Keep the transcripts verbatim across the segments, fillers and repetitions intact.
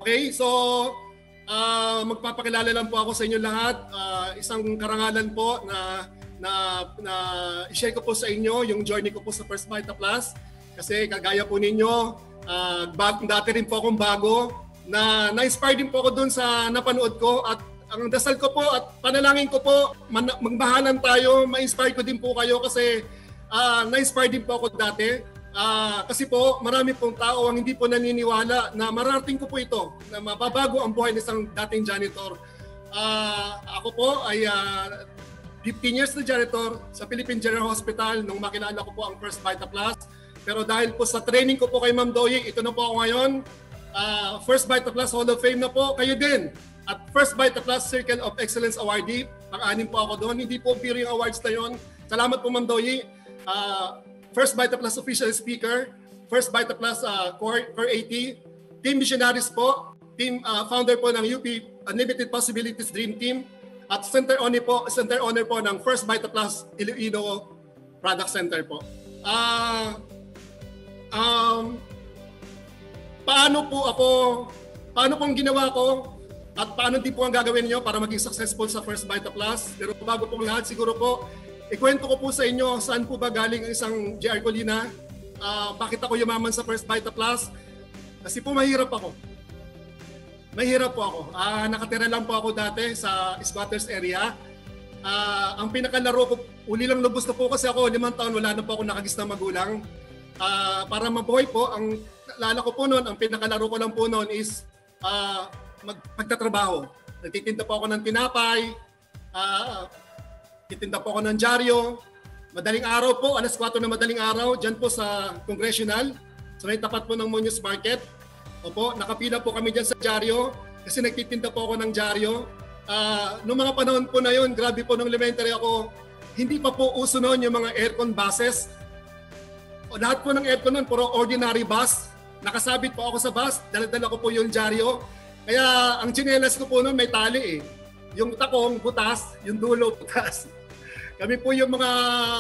Okay, so uh, magpapakilala lang po ako sa inyo lahat. Uh, isang karangalan po na na na i-share ko po sa inyo yung journey ko po sa FirstVitaPlus. Kasi kagaya po ninyo, uh, bag, dati rin po akong bago na na-inspire din po ako dun sa napanood ko at ang dasal ko po at panalangin ko po, man, magmahalan tayo, ma-inspire ko din po kayo kasi uh, na-inspire din po ako dati. Uh, kasi po marami pong tao ang hindi po naniniwala na mararating ko po ito, na mababago ang buhay ng isang dating janitor. Uh, ako po ay uh, fifteen years na janitor sa Philippine General Hospital nung makilala ko po ang FirstVitaPlus. Pero dahil po sa training ko po kay Ma'am Doying, ito na po ako ngayon. Uh, FirstVitaPlus Hall of Fame na po, kayo din. At FirstVitaPlus Circle of Excellence Awardee, pang-anim po ako doon. Hindi po pure yung awards na yun. Salamat po Ma'am Doying. Uh, FirstVitaPlus Official Speaker, FirstVitaPlus uh, Core, Core eighty, Team Missionaries po, team uh, founder po ng U P Unlimited Possibilities Dream Team, at Center Honor po, Center Honor po ng FirstVitaPlus Iloilo Product Center po. Uh, um, paano po ako, paano pong ginawa ko, at paano din po ang gagawin niyo para maging successful sa FirstVitaPlus? Pero bago pong lahat, siguro po, ikwento ko po sa inyo saan po ba galing ang isang J R COLINA, uh, bakit ako yumaman sa FirstVitaPlus. Kasi po mahirap ako. Mahirap po ako. Uh, nakatira lang po ako dati sa squatters area. Uh, ang pinakalaro ko, uli lang lubos na po kasi ako, limang taon wala na po ako nakagis na magulang. Uh, para mabuhay po, ang lala ko po noon, ang pinakalaro ko lang po noon is uh, mag, magtatrabaho. Nagtitinda po ako ng tinapay, uh, titinda po ako ng dyaryo. Madaling araw po, alas kwatro na madaling araw, dyan po sa Congressional. So may tapat po ng Muñoz Market. Opo, nakapila po kami dyan sa dyaryo kasi nagtitinda po ako ng dyaryo. Uh, noong mga panahon po na yun, grabe po nung elementary ako, hindi pa po uso noon yung mga aircon buses. O, lahat po ng aircon noon, puro ordinary bus. Nakasabit po ako sa bus, dala-dala ko po yung dyaryo. Kaya ang tsinelas ko po noon may tali eh. Yung takong butas, yung dulo butas. Kami po yung mga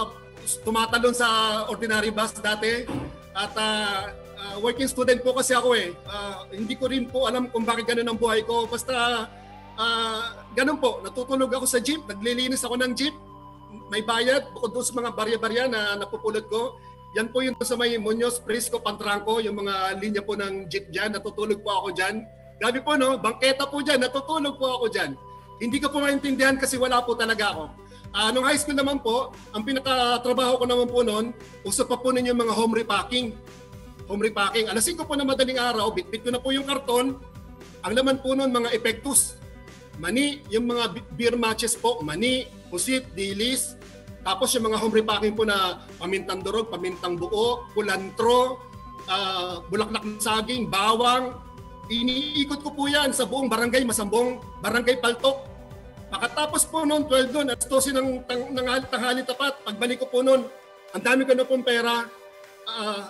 tumatalon sa ordinary bus dati. At uh, uh, working student po kasi ako eh. Uh, hindi ko rin po alam kung bakit ganun ang buhay ko. Basta uh, ganun po. Natutulog ako sa jeep. Naglilinis ako ng jeep. May bayad. Bukod doon sa mga barya-barya na napupulot ko. Yan po yung sa may Muñoz, Prisco, Pantranco. Yung mga linya po ng jeep dyan. Natutulog po ako dyan. Grabe po no. Bangketa po dyan. Natutulog po ako dyan. Hindi ko po maintindihan kasi wala po talaga ako. Uh, nung high school naman po, ang pinakatrabaho ko naman po noon, uso pa po ninyo mga home repacking. Home repacking. Alas singko po na madaling araw, bitbit ko na po yung karton. Ang laman po noon, mga epektus. Mani, yung mga beer matches po, mani, pusit, dilis. Tapos yung mga home repacking po na pamintang durog, pamintang buo, kulantro, uh, bulaklak ng saging, bawang. Iniikot ko po yan sa buong barangay Masambong, barangay Paltok. Pagkatapos po noon, twelve doon, at dosi ng, ng, ng tanghali tapat, pagbalik ko po noon, ang dami ko na pong pera. Uh,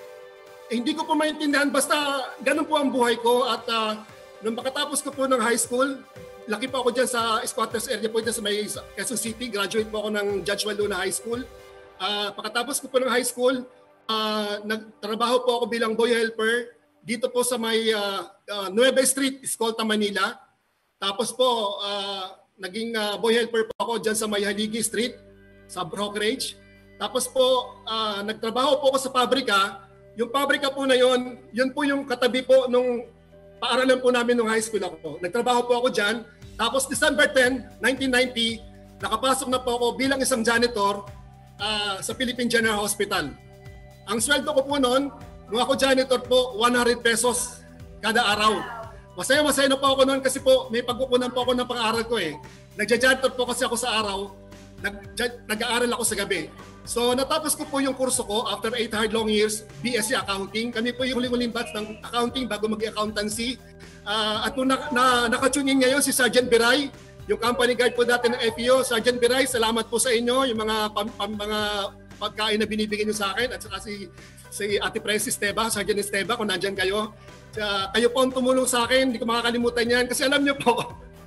eh, hindi ko po maintindihan, basta ganun po ang buhay ko. At uh, nung pagkatapos ko po ng high school, laki po ako dyan sa squatters area po dyan sa may Quezon City. Graduate po ako ng Judge Waluna High School. Uh, pagkatapos ko po ng high school, uh, nagtrabaho po ako bilang boy helper dito po sa may uh, uh, Nueva Street, Escolta, Manila. Tapos po, uh, naging uh, boy helper po ako dyan sa may Haligi Street, sa brokerage. Tapos po, uh, nagtrabaho po ako sa pabrika. Yung pabrika po na yon, yun po yung katabi po nung paaralan po namin nung high school ako. Nagtrabaho po ako dyan. Tapos December tenth, nineteen ninety, nakapasok na po ako bilang isang janitor uh, sa Philippine General Hospital. Ang sweldo ko po noon, nung ako janitor po, one hundred pesos kada araw. Masaya-masaya na po ako noon kasi po may pagkukunan po ako ng pang-aaral ko eh. Nagja-janitor po kasi ako sa araw, nag- nag-aaral ako sa gabi. So natapos ko po yung kurso ko after eight hard long years, B S C Accounting. Kami po yung huling-huling batch ng accounting bago mag-accountancy. Uh, at nung na, na, nakatune in ngayon si Sergeant Biray, yung company guard po dati ng F P O. Sergeant Biray, salamat po sa inyo, yung mga, pam, pam, mga pagkain na binibigyan nyo sa akin. At saka si, si Ate Precious Esteba, Sergeant Esteba, kung nandyan kayo. Uh, kayo po ang tumulong sa akin, hindi ko makakalimutan yan. Kasi alam nyo po,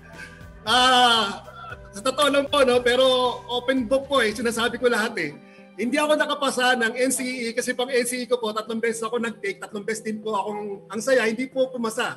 uh, sa totoo lang po, no? Pero open book po eh, sinasabi ko lahat eh. Hindi ako nakapasa ng N C E E kasi pang N C E E ko po, tatlong beses ako nag-take, tatlong beses din po akong ang saya, hindi po pumasa.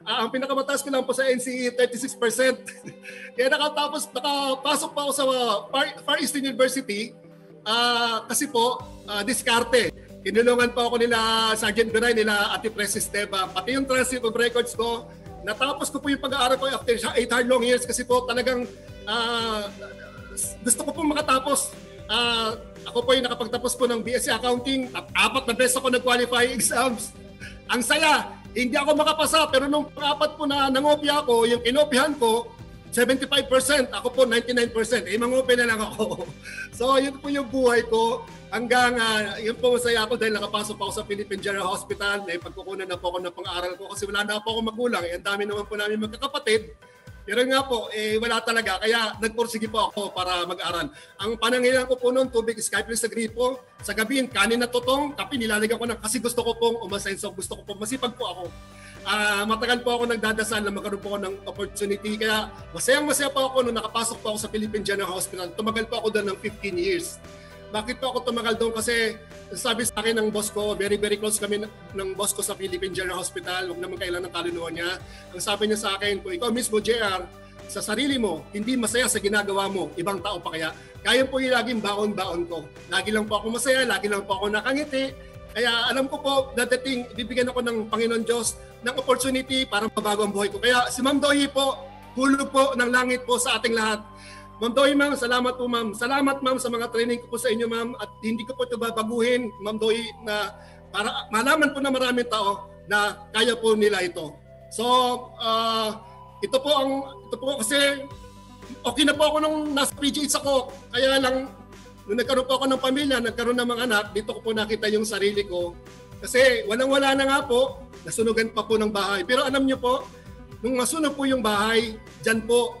Uh, ang pinakamataas ko lang po sa N C E, thirty-six percent. Kaya nakatapos, nakapasok pa ako sa uh, Far, Far Eastern University uh, kasi po, uh, diskarte. Kinulungan pa ako nila Sergeant Beray, nila Ate Precis Deba. Pati yung transcript of records ko, natapos ko po yung pag-aaral ko after eight hard long years kasi po talagang uh, gusto ko po makatapos. Uh, ako po yung nakapagtapos po ng B S C Accounting at apat na beses ako nag-qualify exams. Ang saya! Hindi ako makapasa, pero nung pang-apat po na nangopya ako, yung kinopyahan ko, seventy-five percent, ako po ninety-nine percent. Eh, mangopya na lang ako. So, yun po yung buhay ko. Hanggang, uh, yun po masaya ako dahil nakapasok pa ako sa Philippine General Hospital. May pagkukunan na po ako ng pang-aral ko kasi wala na po ako magulang. Eh, ang dami naman po namin magkakapatid. Pero nga po, eh, wala talaga. Kaya nagpursige po ako para mag-aral. Ang panangailangan ko po noon, tubig, Skype sa gripo. Sa gabi, kanin na totong, kape nilalagyan ko na kasi gusto ko pong umasenso. Gusto ko pong masipag po ako. Uh, matagal po ako nagdadasal na magkaroon po ako ng opportunity. Kaya masayang-masaya po ako nung nakapasok po ako sa Philippine General Hospital. Tumagal po ako doon ng fifteen years. Bakit po ako tumagal doon? Kasi sabi sa akin ng boss ko, very very close kami ng boss ko sa Philippine General Hospital. Huwag naman kailan ng kaluluwa niya. Ang sabi niya sa akin, kung ikaw mismo, J R, sa sarili mo, hindi masaya sa ginagawa mo, ibang tao pa kaya? Kaya po yung laging baon-baon ko. Lagi lang po ako masaya, lagi lang po ako nakangiti. Kaya alam ko po, dadating, bibigyan ako ng Panginoon Diyos ng opportunity para mabago ang buhay ko. Kaya si Ma'am Dohi po, hulog po ng langit po sa ating lahat. Ma'am Dohi, ma'am, salamat po, ma'am. Salamat, ma'am, sa mga training ko po sa inyo, ma'am. At hindi ko po ito babaguhin, Ma'am Dohi, na para malaman po na maraming tao na kaya po nila ito. So, uh, ito po ang, ito po kasi, okay na po ako nung nasa P G H ako. Kaya lang, nung nagkaroon po ako ng pamilya, nagkaroon ng mga anak, dito ko po nakita yung sarili ko. Kasi walang-wala na nga po, nasunugan pa po ng bahay. Pero alam niyo po, nung masunog po yung bahay, dyan po,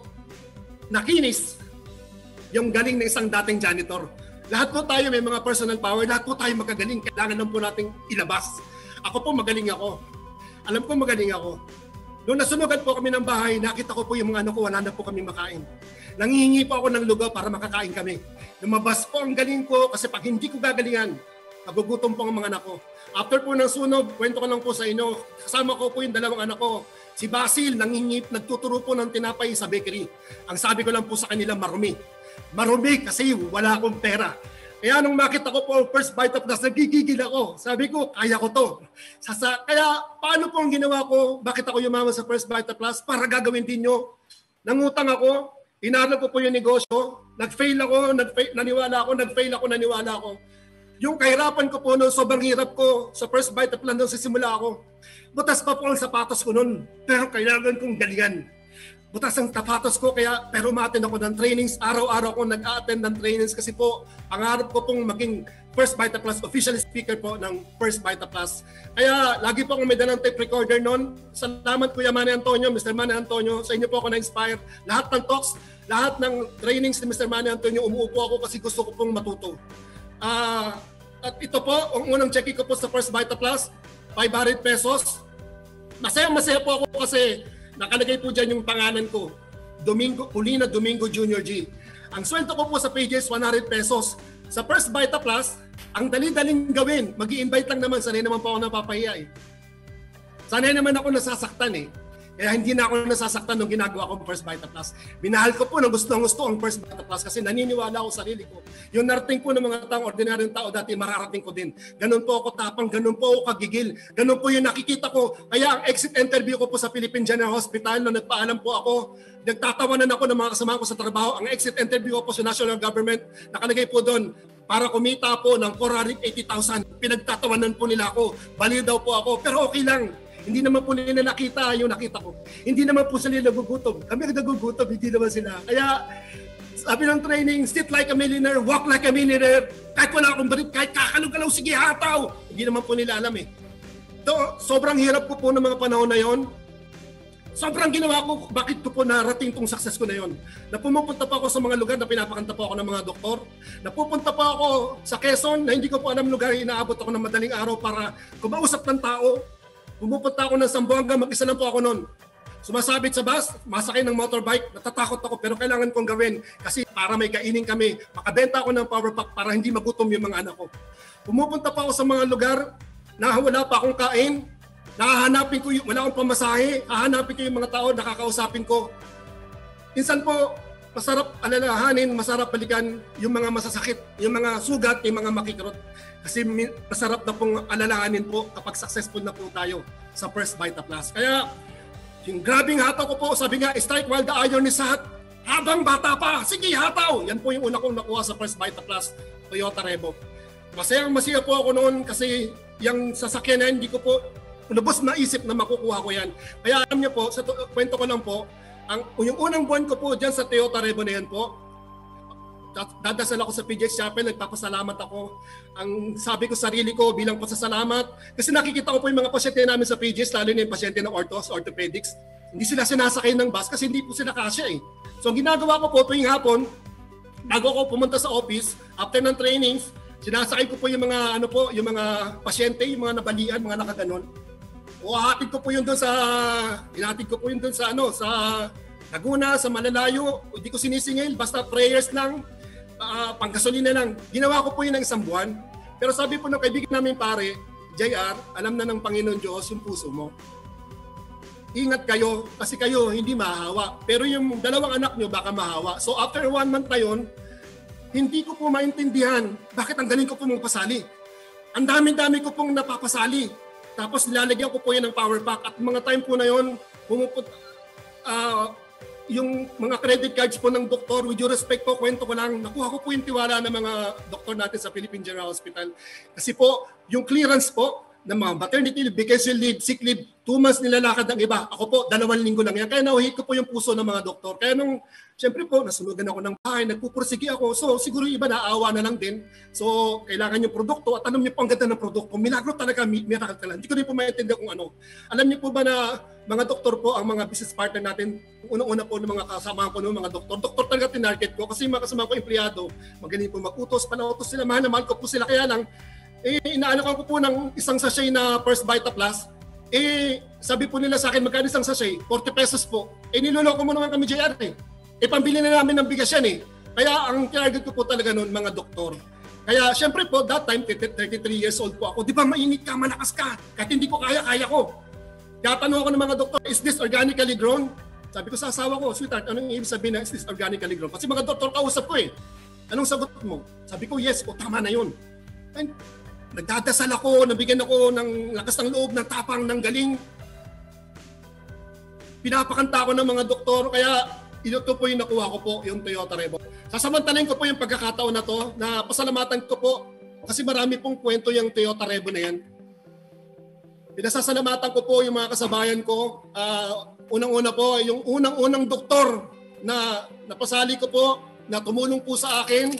nakinis yung galing ng isang dating janitor. Lahat po tayo may mga personal power, lahat po tayo magagaling. Kailangan lang po nating ilabas. Ako po magaling ako. Alam ko magaling ako. Noong nasunugan po kami ng bahay, nakita ko po yung mga anak ko, wala na po kami makain. Nangihingi po ako ng lugar para makakain kami. Lumabas po ang galing ko kasi pag hindi ko gagalingan, magugutom po ang mga anak ko. After po ng sunog, kwento ko lang po sa inyo, kasama ko po yung dalawang anak ko. Si Basil, nangingi, nagtuturo po ng tinapay sa bakery. Ang sabi ko lang po sa kanila, marumi. Marumi kasi wala akong pera. Kaya nung makita ko po FirstVitaPlus, nagigigil ako. Sabi ko, kaya ko to. Sasa, kaya paano po ang ginawa ko? Bakit ako yumaman sa FirstVitaPlus? Para gagawin din nyo. Nangutang ako, inaral ko po yung negosyo, nag-fail ako, nag-fail, naniwala ako, nag-fail ako, naniwala ako. Yung kahirapan ko po noon, sobrang hirap ko sa FirstVitaPlus nung sisimula ako. Butas pa po ang sapatos ko noon, pero kailangan kong galingan. Butas ang sapatos ko, kaya pero ma-attend ako ng trainings. Araw-araw ako nag-a-attend ng trainings kasi po, pangarap ko pong maging FirstVitaPlus, official speaker po ng FirstVitaPlus. Kaya lagi po akong may dalang tape recorder noon. Salamat Kuya Manny Antonio, Mister Manny Antonio, sa inyo po ako na-inspire. Lahat ng talks, lahat ng trainings ni Mister Manny Antonio, umuupo ako kasi gusto ko pong matuto. Uh, at ito po, ang unang check ko po sa FirstVitaPlus, five hundred pesos. Masaya-masaya po ako kasi nakalagay po dyan yung pangalan ko, Domingo, COLINA Domingo Junior G. Ang sweldo ko po sa pages, one hundred pesos. Sa FirstVitaPlus, ang dali-daling gawin, mag-i-invite lang naman, sanay naman po ako napapahiya eh. Sanay naman ako nasasaktan eh. Kaya hindi na ako nasasaktan nung ginagawa ko ng FirstVitaPlus. Minahal ko po na gusto-gusto ang FirstVitaPlus kasi naniniwala ako sa sarili ko. Yung narating po ng mga taong ordinaryong tao dati, mararating ko din. Ganun po ako tapang, ganun po ako kagigil. Ganun po yung nakikita ko. Kaya ang exit interview ko po sa Philippine General Hospital, nung nagpaalam po ako, nagtatawanan ako ng mga kasama ko sa trabaho. Ang exit interview ko po sa national government, nakalagay po doon, para kumita po ng four hundred eighty thousand. Pinagtatawanan po nila ako. Baliw daw po ako. Pero okay lang. Hindi naman po nila nakita yung nakita ko. Hindi naman po sila nagugutom. Kami ang nagugutom, hindi naman sila. Kaya sabi ng training, sit like a millionaire, walk like a millionaire. Kahit wala akong barit, kahit kakalog-kalaw, sige hataw. Hindi naman po nila alam eh. So, sobrang hirap ko po ng mga panahon na yon. Sobrang ginawa ko, bakit ko po narating tong success ko na yon. Na pumupunta pa ako sa mga lugar na pinapakanta po ako ng mga doktor. Napupunta pa ako sa Quezon na hindi ko po alam lugar, inaabot ako ng madaling araw para kumausap ng tao. Pumupunta ako ng Zamboanga, mag-isa lang po ako noon. Sumasabit sa bus, masakay ng motorbike, natatakot ako pero kailangan kong gawin kasi para may kainin kami. Makabenta ako ng power pack para hindi magutom yung mga anak ko. Pumupunta pa ako sa mga lugar na wala pa akong kain. Nakahanapin ko yung, wala akong pamasahe, hahanapin ko yung mga tao, nakakausapin ko. Minsan po, masarap alalahanin, masarap balikan yung mga masasakit, yung mga sugat, yung mga makikirot. Kasi masarap na pong alalahanin po kapag successful na po tayo sa FirstVitaPlus. Kaya, yung grabing hataw ko po, sabi nga, strike while the iron is hot. Habang bata pa, sige hataw! Yan po yung una kong nakuha sa FirstVitaPlus Toyota Revo. Masayang masaya po ako noon kasi yung sasakyan na hindi ko po lubos na isip na makukuha ko yan. Kaya alam niyo po, sa to- kwento ko lang po, ang, yung unang buwan ko po dyan sa Toyota Revo na yan po, dadasal ako sa P J Chapel, nagpapasalamat ako. Ang sabi ko sarili ko bilang pasasalamat, kasi nakikita ko po yung mga pasyente namin sa P Js, lalo na yung pasyente ng orthos, orthopedics, hindi sila sinasakay ng bus kasi hindi po sila kasya eh. So ang ginagawa ko po tuwing hapon, bago ako pumunta sa office, after ng trainings, sinasakay ko po yung mga ano po, yung mga pasyente, yung mga nabalian, mga nakaganon. O hatid ko po yun doon sa, inahatid ko po yun doon sa ano, sa Laguna, sa malalayo, hindi ko sinisingil, basta prayers lang, uh, panggasolina lang. Ginawa ko po yun ng isang buwan. Pero sabi po ng kaibigan namin pare, J R, alam na ng Panginoon Diyos yung puso mo. Ingat kayo, kasi kayo hindi mahahawa. Pero yung dalawang anak nyo baka mahahawa. So after one month na yun, hindi ko po maintindihan bakit ang galing ko po mong pasali. Ang dami-dami ko pong napapasali. Tapos nilalagyan ko po yan ng power pack. At mga time po na yun, pumuput, uh, yung mga credit cards po ng doktor, with due respect po, kwento ko lang, nakuha ko po yung tiwala ng mga doktor natin sa Philippine General Hospital. Kasi po, yung clearance po ng mga maternity leave, vacation leave, sick leave, two months nilalakad ang iba. Ako po, dalawang linggo lang yan. Kaya nauhit ko po yung puso ng mga doktor. Kaya nung, siyempre po, nasunugan ako ng bahay, nagpupursige ako. So, siguro yung iba naawa na lang din. So, kailangan yung produkto at alam niyo po ang ganda ng produkto. Milagro talaga, miracle talaga. Hindi ko rin po maintindihan kung ano. Alam niyo po ba na mga doktor po, ang mga business partner natin, unang-una po ng mga kasama ko ng mga doktor. Doktor talaga tinarget ko kasi yung mga kasama ko empleyado, magaling po mag-utos, panautos sila, mahal na mahal ko po sila. Kaya lang, eh, inaalakan ko po ng isang sachet na FirstVitaPlus. Eh, sabi po nila sa akin, magkano isang sachet? forty pesos po. Eh, niloloko mo naman kami J R eh. Eh, pambili na namin ng bigas yan eh. Kaya ang target ko po talaga noon, mga doktor. Kaya syempre po, that time, thirty-three years old po ako. Di ba mainit ka, malakas ka? Kahit hindi ko kaya, kaya ko. Kaya tanong ako ng mga doktor, is this organically grown? Sabi ko sa asawa ko, sweetheart, anong ibig sabihin na is this organically grown? Kasi mga doktor kausap ko eh. Anong sagot mo? Sabi ko, yes, o tama na yun. And, nagdadasal ako, nabigyan ako ng lakas ng loob, ng tapang, ng galing. Pinapakanta ko ng mga doktor, kaya ito po yung nakuha ko po, yung Toyota Revo. Sasamantalain ko po yung pagkakataon na to, na pasalamatan ko po, kasi marami pong kwento yung Toyota Revo na yan. Pinasasalamatan ko po yung mga kasabayan ko. Uh, unang-una po, yung unang-unang doktor na napasali ko po, na tumulong po sa akin.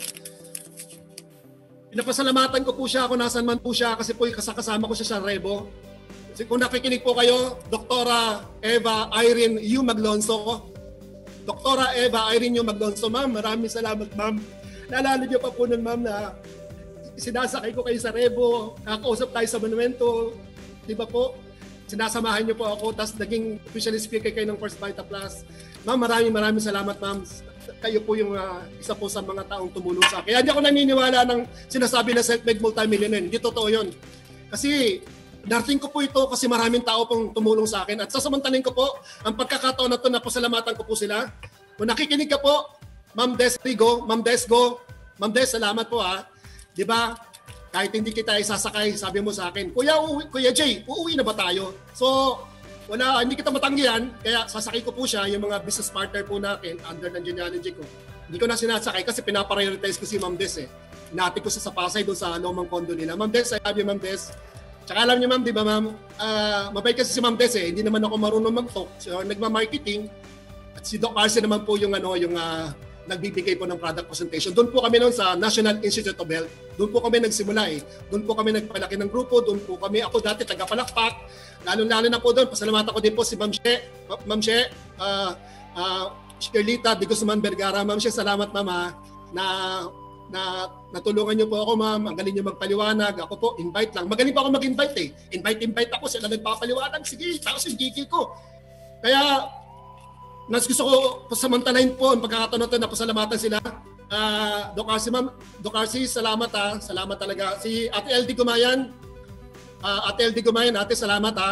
Pinapasalamatan ko po siya kung nasan man po siya kasi po kasama ko siya sa Revo. Kasi kung nakikinig po kayo, Doktora Eva Irene Yu Maglonso. Doktora Eva Irene Yu Maglonso, ma'am, maraming salamat ma'am. Naalala niyo pa po nun ma'am na sinasakay ko kayo sa Revo, nakakausap tayo sa monumento, di ba po? Sinasamahan niyo po ako, tapos naging official speaker kayo ng FirstVitaPlus. Ma'am, maraming maraming salamat ma'am. Kayo po yung uh, isa po sa mga taong tumulong sa akin. Kaya hindi ako naniniwala ng sinasabi na self-made multimillionaire. Hindi totoo yun. Kasi narating ko po ito kasi maraming tao pong tumulong sa akin. At sasamantalin ko po, ang pagkakataon na ito na pasalamatan ko po sila. Kung nakikinig ka po, Ma'am Des Rigo, Ma'am Des Go, Ma'am Des, salamat po ha. Di ba? Kahit hindi kita isasakay, sabi mo sa akin, Kuya, uuwi, Kuya Jay, uuwi na ba tayo? So, wala, hindi kita matanggihan, kaya sasakay ko po siya, yung mga business partner po natin, under ng genealogy ko. Hindi ko na sinasakay kasi pinaprioritize ko si Ma'am Des eh. Inati ko sa Pasay doon sa lumang condo nila. Ma'am Des, I love you Ma'am Des. Tsaka alam niyo Ma'am, di ba Ma'am, uh, mabait kasi si Ma'am Des eh, hindi naman ako marunong mag-talk. So, nagma-marketing. At si Doc Arce naman po yung, ano, yung uh, nagbibigay po ng product presentation. Doon po kami noon sa National Institute of Health. Doon po kami nagsimula eh. Doon po kami nagpalaki ng grupo. Doon po kami, ako dati taga-palakpak. Lalo-lalo na po doon. Pasalamatan ko din po si Ma'am She. Ma'am She, uh, uh, Shirlita de Guzman Vergara. Ma'am She, salamat Ma'am ha, na, na natulungan niyo po ako Ma'am. Ang galing niyo magpaliwanag. Ako po, invite lang. Magaling pa ako mag-invite eh. Invite-invite ako. Sila nagpapaliwanag. Sige, tapos yung gigil ko. Kaya, nas gusto ko pasamantalahin po ang pagkakataon na ito na pasalamatan sila. Uh, Doc Arce, Ma'am. Doc Arce, salamat ha. Salamat talaga. Si Ate L D Gumayan. Uh, Ate L D Gumayan, ate, salamat ha.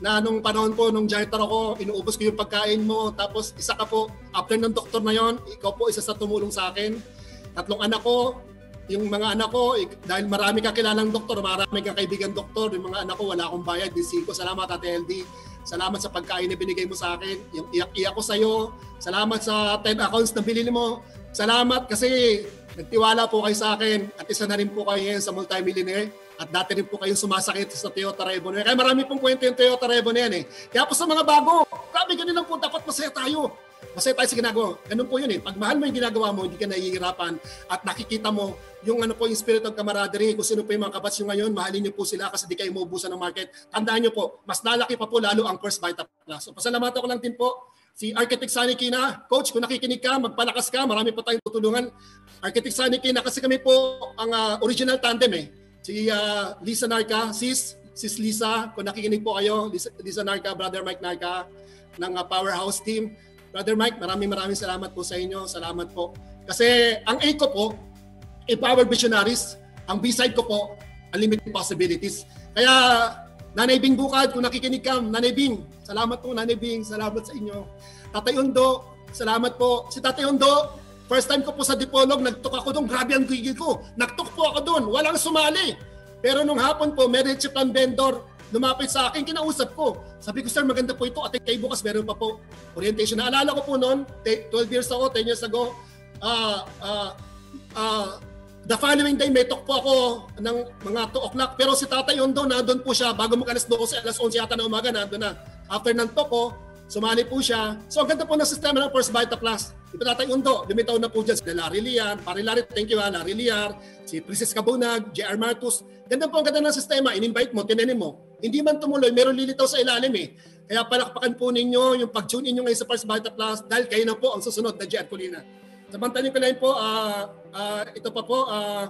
na nung panahon po, nung janitor ako, inuubos ko yung pagkain mo, tapos isa ka po, after ng doktor na yon, ikaw po isa sa tumulong sa akin. Tatlong anak ko, yung mga anak ko, dahil marami ka kilalang doktor, marami kang kaibigan doktor, yung mga anak ko, wala akong bayad, busy ko. Salamat, Ate L D. Salamat sa pagkain na binigay mo sa akin. Yung iyak-iyak ko sa'yo. Salamat sa ten accounts na bilhin mo. Salamat kasi nagtiwala po kayo sa akin at isa na rin po kayo ngayon sa multimillionaire. At dati rin po kayong sumasakit sa Toyota Revo na yan. Kaya marami pong kwento yung Toyota Revo na yan eh. Kaya po sa mga bago, grabe ganun lang po, dapat masaya tayo. Masaya tayo sa ginagawa. Ganun po yun eh. Pag mahal mo yung ginagawa mo, hindi ka nahihirapan at nakikita mo yung ano po yung spirit of camaraderie. Kung sino po yung mga kabats nyo ngayon, mahalin nyo po sila kasi di kayo maubusan ng market. Tandaan nyo po, mas lalaki pa po lalo ang FirstVitaPlus. So pasalamatan ko lang din po si Architect Sunny Kina. Coach, kung nakikinig ka, magpalakas ka. Marami pa tayong tutulungan. Architect Sunny Kina, kasi kami po ang uh, original tandem eh. Si uh, Lisa Narca, sis, sis Lisa, kung nakikinig po kayo, Lisa, Lisa Narca, Brother Mike Narca ng uh, Powerhouse Team. Brother Mike, maraming maraming salamat po sa inyo. Salamat po. Kasi ang A ko po, Empower Visionaries. Ang B-side ko po, Unlimited Possibilities. Kaya, Nanay Bing Bukad, kung nakikinig ka, Nanay Bing, salamat po Nanay Bing, salamat sa inyo. Tatay Undo, salamat po. Si Tatay Undo, first time ko po sa Dipolog, nagtok ako doon, grabe ang gigil ko. Nagtok po ako doon, walang sumali. Pero nung hapon po, may chip ng vendor, lumapit sa akin, kinausap ko. Sabi ko, sir, maganda po ito. At kay bukas, meron pa po orientation. Naalala ko po noon, twelve years ago, ten years ago, uh, uh, uh, the following day, may talk po ako ng mga two o'clock. Pero si Tatay Undo, nandun po siya, bago mag-alas twelve, alas eleven yata na umaga, nandun na. After ng talk ko, sumali po siya. So, ang ganda po ng sistema ng FirstVitaPlus. Ito Tatay Undo, lumitaw na po dyan si Larry Liar, Pari Larry, thank you ha, Larry Liar, si Princess Kabunag, J R Martus. Ganda po ang ganda ng sistema, in-invite mo, tinanin mo. Hindi man tumuloy, meron lilitaw sa ilalim eh. Kaya palakpakan po ninyo yung pag-tune in nyo ngayon sa FirstVitaPlus dahil kayo na po ang susunod na J R COLINA. Samantalin ko lang po, uh, uh, ito pa po, uh,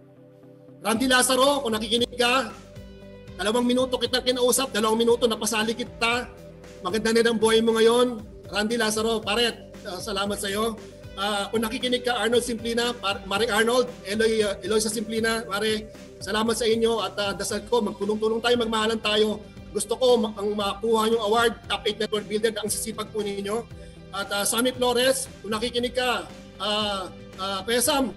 Randy Lazaro, kung nakikinig ka, dalawang minuto kita kinausap, dalawang minuto napasali kita. Maganda na ang buhay mo ngayon. Randy Lazaro, pare, uh, salamat sa iyo. Uh, kung nakikinig ka, Arnold Simplina, Maring Arnold, Eloy, uh, Eloy sa Simplina, pare, salamat sa inyo at uh, dasal ko, magtulong-tulong tayo, magmahalan tayo. Gusto ko ang makuha yung award, Top eight Network Builder, ang sisipag po ninyo. At uh, Sammy Flores, kung nakikinig ka, uh, uh, Kuya Sam,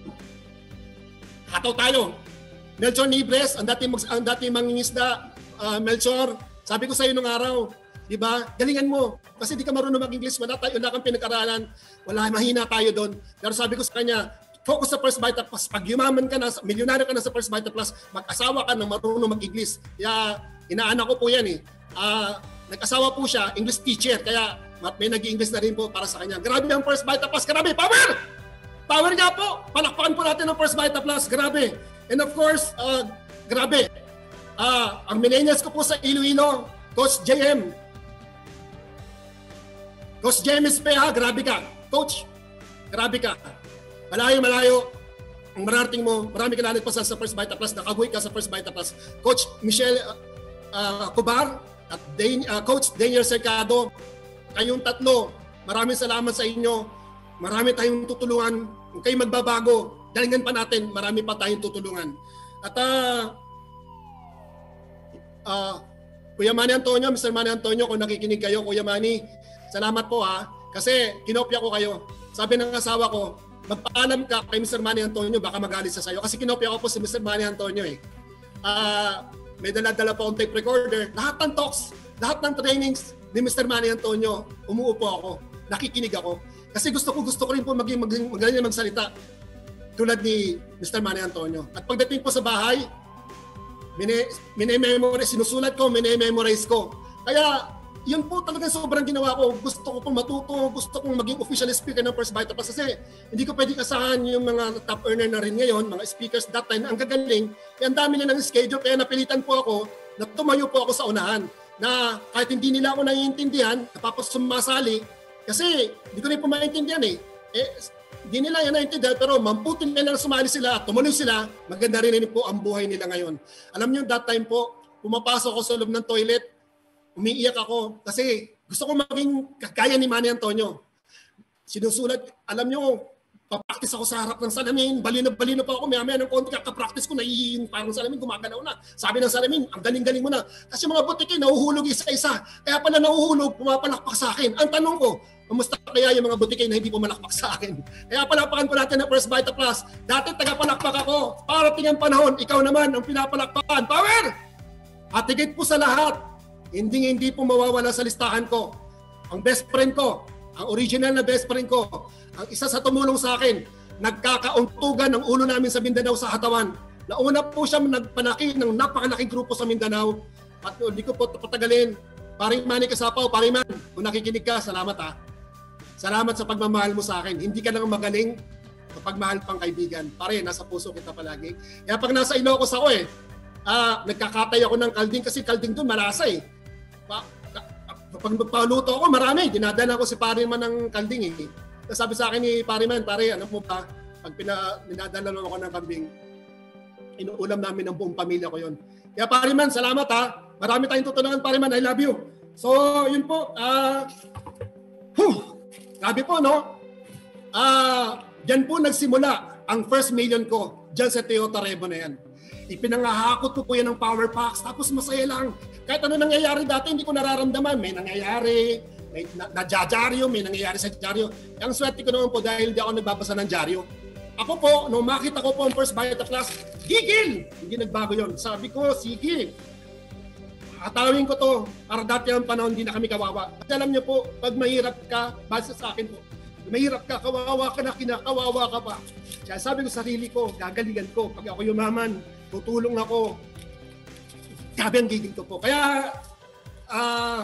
hataw tayo. Melchor Nibres, ang dating, ang dating mangingisda, uh, Melchor, sabi ko sa iyo nung araw, di ba? Galingan mo. Kasi di ka marunong mag-English, wala tayo, wala kang pinag-aralan, wala, mahina tayo doon. Pero sabi ko sa kanya, focus sa FirstVitaPlus. Pag yumaman ka na, milyonaryo ka na sa FirstVitaPlus, mag-asawa ka na marunong mag-English. Kaya, inaanak ko po yan eh. Uh, nag-asawa po siya, English teacher, kaya may nag-English na rin po para sa kanya. Grabe ang FirstVitaPlus, grabe, power! Power nga po! Palakpakan po natin ang FirstVitaPlus, grabe. And of course, uh, grabe. Uh, ang millennials ko po sa Iloilo, Coach J M, Coach James Peha, grabe ka. Coach, grabe ka. Malayo, malayo. Ang mararating mo, marami ka lalagpasan sa FirstVitaPlus, nakabuhi ka sa FirstVitaPlus. Coach Michelle uh, Cubar at Dan, uh, Coach Daniel Cercado, kayong tatlo, maraming salamat sa inyo. Marami tayong tutulungan. Kung kayo magbabago, dalingan pa natin, marami pa tayong tutulungan. At uh, uh, Kuya Manny Antonio, Mister Manny Antonio, kung nakikinig kayo, Kuya Manny, salamat po ha, kasi kinopya ko kayo. Sabi ng asawa ko, magpaalam ka kay Mister Manny Antonio, baka magalit sa sayo. Kasi kinopya ko po si Mister Manny Antonio eh. Uh, may dala-dala po akong tape recorder. Lahat ng talks, lahat ng trainings ni Mister Manny Antonio, umuupo ako, nakikinig ako. Kasi gusto ko, gusto ko rin po maging magaling mag magsalita tulad ni Mister Manny Antonio. At pagdating po sa bahay, mine-memorize, sinusulat ko, mine-memorize ko. Kaya, yun po talaga sobrang ginawa ko. Gusto ko pong matuto, gusto kong maging official speaker ng FirstVitaPlus kasi hindi ko pwedeng asahan yung mga top earner na rin ngayon, mga speakers that time, ang gagaling. Kaya ang dami na ng schedule, kaya napilitan po ako na tumayo po ako sa unahan. Na kahit hindi nila ako naiintindihan, tapos sumasali, kasi hindi ko rin po maintindihan eh. Eh, hindi nila yan naiintindihan, pero mamputin nila na sumali sila at tumuloy sila, maganda rin po ang buhay nila ngayon. Alam niyo, that time po, pumapasok ako sa loob ng toilet, umiiyak ako kasi gusto ko maging kagaya ni Manny Antonio. Sinusulat, alam nyo, papractice ako sa harap ng salamin, balino-balino pa ako, maya-maya ng konti, kakapractice ko, naiiing parang salamin, gumagalaw na. Sabi ng salamin, ang galing-galing mo na. Kasi mga butiki, nahuhulog isa-isa. Kaya pala nahuhulog, pumapalakpak sa akin. Ang tanong ko, kamusta kaya yung mga butiki na hindi pumalakpak sa akin? Kaya palakpakan po natin ang FirstVitaPlus. Dati tagapalakpak ako, parating ang panahon, ikaw naman ang pinapalakpakan. Power! At higit po sa lahat, hindi hindi po mawawala sa listahan ko. Ang best friend ko, ang original na best friend ko, ang isa sa tumulong sa akin, nagkakauntugan ng ulo namin sa Mindanao sa Hatawan. Nauna po siya nagpanaki ng napakalaking grupo sa Mindanao. At hindi ko po patagalin. Paring Manny Kasapaw, paring man, kung nakikinig ka, salamat ha. Salamat sa pagmamahal mo sa akin. Hindi ka lang magaling kapag mahal pang kaibigan. Pare, nasa puso kita palagi. Kaya pag nasa Ilocos ako eh, ah, nagkakatay ako ng kalding kasi kalding doon malasa eh. Pa, Pag magpaluto ako, marami. Dinadala ko si Pariman ng kalding eh. Sabi sa akin ni Pariman, pare, ano mo ba? Pag pina, dinadala lang ako ng kambing, inuulam namin ng buong pamilya ko yon. Kaya Pariman, salamat ha. Marami tayong tutulungan, Pariman. I love you. So, yun po. Ah, uh, grabe po, no? Ah, uh, dyan po nagsimula ang first million ko. Dyan sa Toyota Revo na yan. Ipinangahakot ko po yan ng power packs. Tapos masaya lang. Kahit ano nangyayari dati, hindi ko nararamdaman. May nangyayari, may na, na dyaryo, may nangyayari sa dyaryo. Ang swerte ko naman po dahil hindi ako nagbabasa ng dyaryo. Ako po, nung makita ko po ang FirstVitaPlus, gigil! Hindi nagbago yon. Sabi ko, sige. Atawin ko to. Para dati ang panahon, hindi na kami kawawa. At alam niyo po, pag mahirap ka, base sa akin po, mahirap ka, kawawa ka na, kinakawawa ka pa. Kaya sabi ko sa sarili ko, gagalingan ko. Pag ako yumaman, tutulong ako. Grabe ang gigil ko po. Kaya, ah, uh,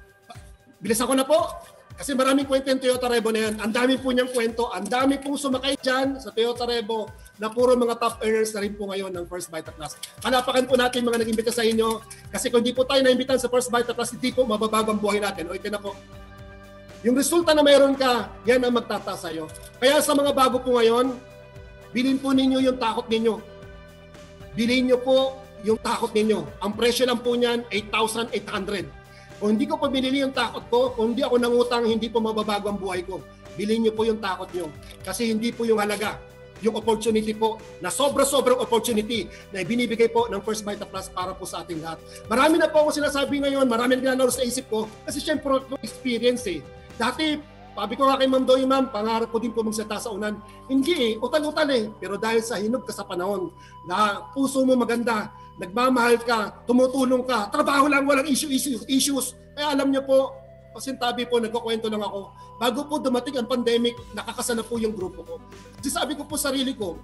bilis ako na po. Kasi maraming kwento yung Toyota Revo na yan. Ang dami po niyang kwento. Ang dami pong sumakay dyan sa Toyota Revo na puro mga top earners na rin po ngayon ng FirstVitaPlus. Palapakan po natin mga nag-imbita sa inyo. Kasi kung di po tayo naimbitan sa FirstVitaPlus, hindi po mababago ang buhay natin. O ito na po. Yung resulta na mayroon ka, yan ang magtataas sa'yo. Kaya sa mga bago po ngayon, bilhin po ninyo yung takot ninyo. Bilhin nyo po yung takot ninyo. Ang presyo lang po niyan, eight thousand eight hundred. Kung hindi ko pa binili yung takot ko, kung hindi ako nangutang, hindi po mababago ang buhay ko. Bilhin nyo po yung takot nyo. Kasi hindi po yung halaga, yung opportunity po, na sobra-sobrang opportunity na ibinibigay po ng FirstVitaPlus para po sa ating lahat. Marami na po ako sinasabi ngayon, marami na ginanaro sa isip ko, kasi syempre experience eh. Dati, sabi ko nga kay Ma'am Doy, Ma'am, pangarap ko din po magsata sa unan. Hindi eh, utal-utal eh. Pero dahil sa hinog ka sa panahon, na puso mo maganda, nagmamahal ka, tumutulong ka, trabaho lang, walang issue, issue, issues. Kaya alam niyo po, pasintabi po, nagkukwento lang ako. Bago po dumating ang pandemic, nakakasana po yung grupo ko. Kasi sabi ko po sarili ko,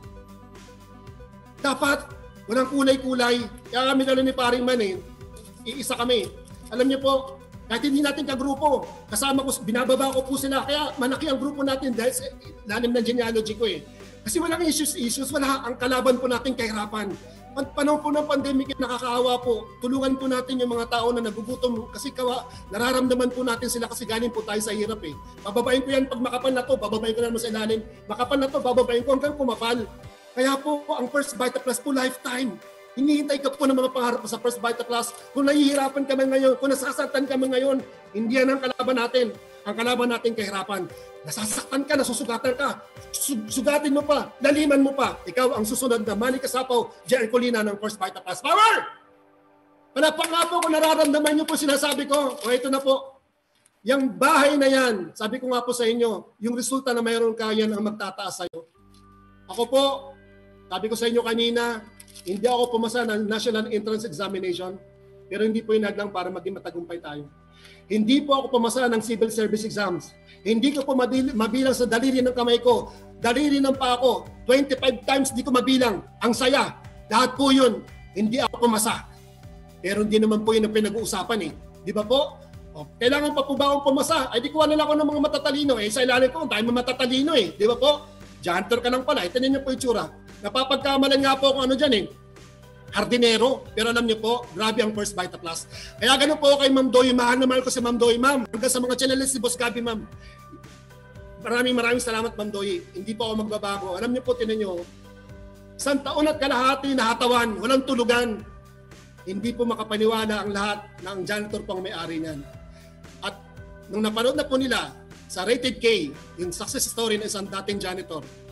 dapat walang kulay-kulay. Kaya kami lalo ni Paring Man eh, iisa kami. Alam niyo po, kahit hindi natin kagrupo, kasama ko, binababa ko po sila. Kaya malaki ang grupo natin dahil sa lalim ng genealogy ko eh. Kasi walang issues, issues, wala ang kalaban po natin kahirapan. Panahon po ng pandemic, nakakaawa po. Tulungan po natin yung mga tao na nagugutom kasi kawa, nararamdaman po natin sila kasi galing po tayo sa hirap eh. Bababain ko yan pag makapal na to, bababain ko naman sa ilalim. Makapal na to, bababain ko hanggang kumapal. Kaya po ang FirstVitaPlus po lifetime. Hinihintay ka po ng mga pangarap sa FirstVitaPlus. Kung nahihirapan ka man ngayon, kung nasasaktan ka man ngayon, hindi yan ang kalaban natin. Ang kalaban natin kahirapan. Nasasaktan ka, nasusugatan ka. Sugatin mo pa, laliman mo pa. Ikaw ang susunod na Manny Kasapaw, J R COLINA ng FirstVitaPlus. Power! Palapak nga po kung nararamdaman nyo po sinasabi ko. O ito na po. Yung bahay na yan, sabi ko nga po sa inyo, yung resulta na mayroon ka, yan ang magtataas sa'yo. Ako po, sabi ko sa inyo kanina, hindi ako pumasa ng National Entrance Examination, pero hindi po inaglang para maging matagumpay tayo. Hindi po ako pumasa ng civil service exams. Hindi ko po mabilang sa daliri ng kamay ko. Daliri ng paa ko. twenty-five times di ko mabilang. Ang saya. Lahat po yun. Hindi ako pumasa. Pero hindi naman po yun ang pinag-uusapan eh. Di ba po? O, kailangan pa po ba akong pumasa? Ay di ko alam ako ng mga matatalino. Eh sa ilalim ko, tayo mga matatalino eh. Di ba po? Jantor ka lang pala. Ito ninyo po yung tsura. Napapagkamalan nga po kung ano dyan eh. Hardinero, pero alam niyo po, grabe ang FirstVitaPlus. Kaya ganun po kay Ma'am Doy, mahal na mahal ko si Ma'am Doy, Ma'am. Hanggang sa mga channelist si Boss Gabi, Ma'am. Maraming maraming salamat, Ma'am Doy. Hindi po ako magbabago. Alam niyo po, tinan niyo, isang taon at kalahati na hatawan, walang tulugan. Hindi po makapaniwala ang lahat na ang janitor pang may-ari niyan. At nung napanood na po nila sa Rated K, yung success story ng isang dating janitor,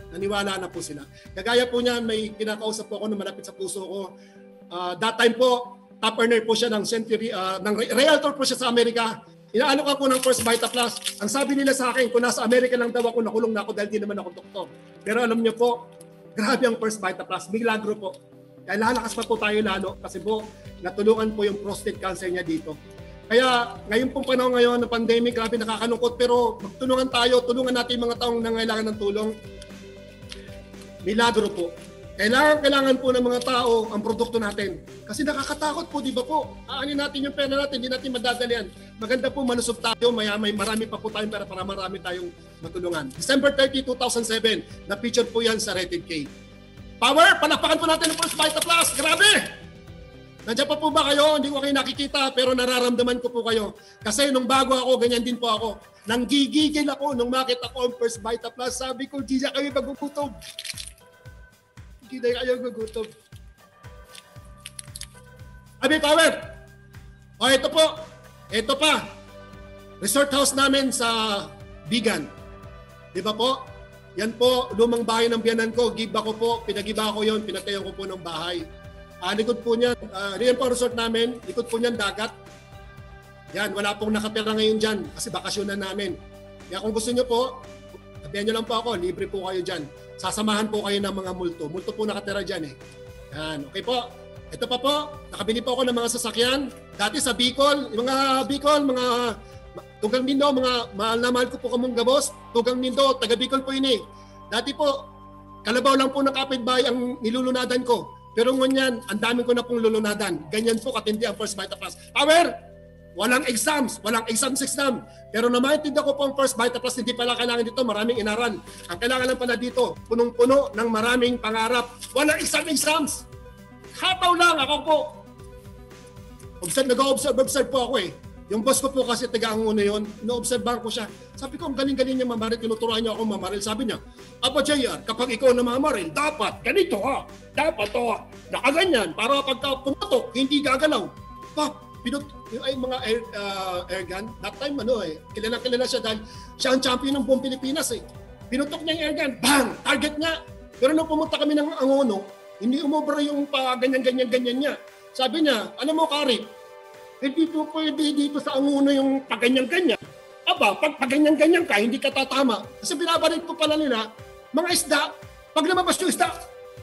Naniwala na po sila. Kagaya po niyan, may kinakausap po ako na malapit sa puso ko. Uh, that time po, top earner po siya ng century, uh, ng realtor po siya sa Amerika. Inaalok ako ng FirstVitaPlus. Ang sabi nila sa akin, kung nasa Amerika lang daw ako, nakulong na ako dahil di naman ako doktor. Pero alam niyo po, grabe ang FirstVitaPlus. Milagro po. Kaya lalakas pa po tayo lalo kasi po natulungan po yung prostate cancer niya dito. Kaya ngayon pong panahon ngayon ng pandemic, grabe nakakalungkot, pero magtulungan tayo, tulungan natin yung mga taong nangailangan ng tulong. Milagro po. Kailangan, kailangan po ng mga tao ang produkto natin. Kasi nakakatakot po, di ba po? Aanin natin yung pera natin, hindi natin madadalian. Maganda po, malusog tayo, may, may marami pa po tayong pera para marami tayong matulungan. December thirtieth, two thousand seven, na-feature po yan sa Rated K. Power! Palapakan po natin ang FirstVitaPlus! Grabe! Nandiyan pa po ba kayo? Hindi ko kayo nakikita pero nararamdaman ko po kayo. Kasi nung bago ako, ganyan din po ako. Nanggigigil ako nung makita ko ang FirstVitaPlus. Sabi ko, hindi na kayo magugutom. Hindi na kayo magugutom. Abi, power! O, ito po. Ito pa. Resort house namin sa Bigan. Di ba po? Yan po, lumang bahay ng biyanan ko. Give ako po. Pinagiba ko yon, pinatayo ko po ng bahay. Ah, likod po niyan, uh, yan po ang resort namin, likod po niyan dagat. Yan, wala pong nakatira ngayon dyan kasi bakasyon na namin. Kaya kung gusto niyo po, sabihan niyo lang po ako, libre po kayo dyan. Sasamahan po kayo ng mga multo. Multo po nakatira dyan eh. Yan, okay po. Ito pa po, nakabili po ako ng mga sasakyan. Dati sa Bicol, yung mga Bicol, mga Tugang Mindo, mga mahal na mahal ko po kamong gabos. Tugang Mindo, taga Bicol po yun eh. Dati po, kalabaw lang po ng kapitbahay ang nilulunadan ko. Pero ngunyan, ang dami ko na pong lulunadan. Ganyan po katindi ang FirstVitaPlus. Power! Walang exams, walang exams exam. Pero na maintindihan ko po ang FirstVitaPlus, hindi pala kailangan dito maraming inaral. Ang kailangan lang pala dito, punong-puno ng maraming pangarap. Walang exam-exams. Hataw lang ako po. Observe, nag-observe, observe po ako eh. Yung boss ko po kasi taga-anguno yun, na-observehan ko siya. Sabi ko, ang galing-galing niya mamaril, tinuturuan niya ako mamaril. Sabi niya, Aba J R, kapag ikaw na mamaril, dapat ganito ha, dapat to ha, nakaganyan, para pagka pumatok, hindi gagalaw. Pa, pinut yung ay mga air, uh, air gun, that time ano eh, kilala-kilala siya dahil siya ang champion ng buong Pilipinas eh. Pinutok niya yung air gun, bang, target niya. Pero nung pumunta kami ng anguno, hindi umobra yung pa ganyan-ganyan-ganyan niya. Sabi niya, alam mo Kari, hindi po pwede dito sa anguno yung paganyan-ganyan. Aba, pag paganyan-ganyan ka, hindi ka tatama. Kasi binabarit po pala nila, mga isda, pag lumabas yung isda,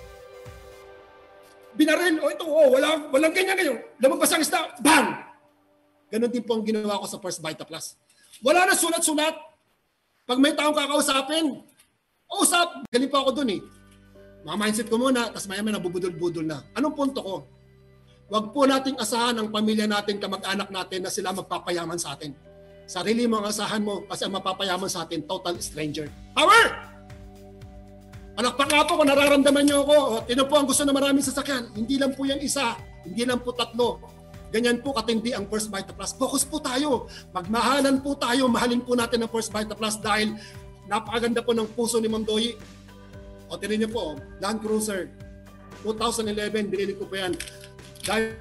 binaril, o oh, ito, oh, walang, walang ganyan-ganyan. Lumabas ang isda, bang! Ganon din po ang ginawa ko sa FirstVitaPlus. Wala na sulat-sulat. Pag may taong kakausapin, usap, galing pa ako dun eh. Mga-mindset ko muna, tapos maya may nabubudol-budol na. Anong punto ko? Huwag po nating asahan ang pamilya natin, kamag-anak natin na sila magpapayaman sa atin. Sarili mo ang asahan mo kasi ang mapapayaman sa atin, total stranger. Power! Palakpak nga po kung nararamdaman niyo ako. O, ito po ang gusto na maraming sasakyan. Hindi lang po yan isa, hindi lang po tatlo. Ganyan po katindi ang FirstVitaPlus. Focus po tayo. Magmahalan po tayo, mahalin po natin ang FirstVitaPlus dahil napakaganda po ng puso ni Ma'am Doyi. O, tinin niyo po, Land Cruiser. twenty eleven, binili ko po yan. Dahil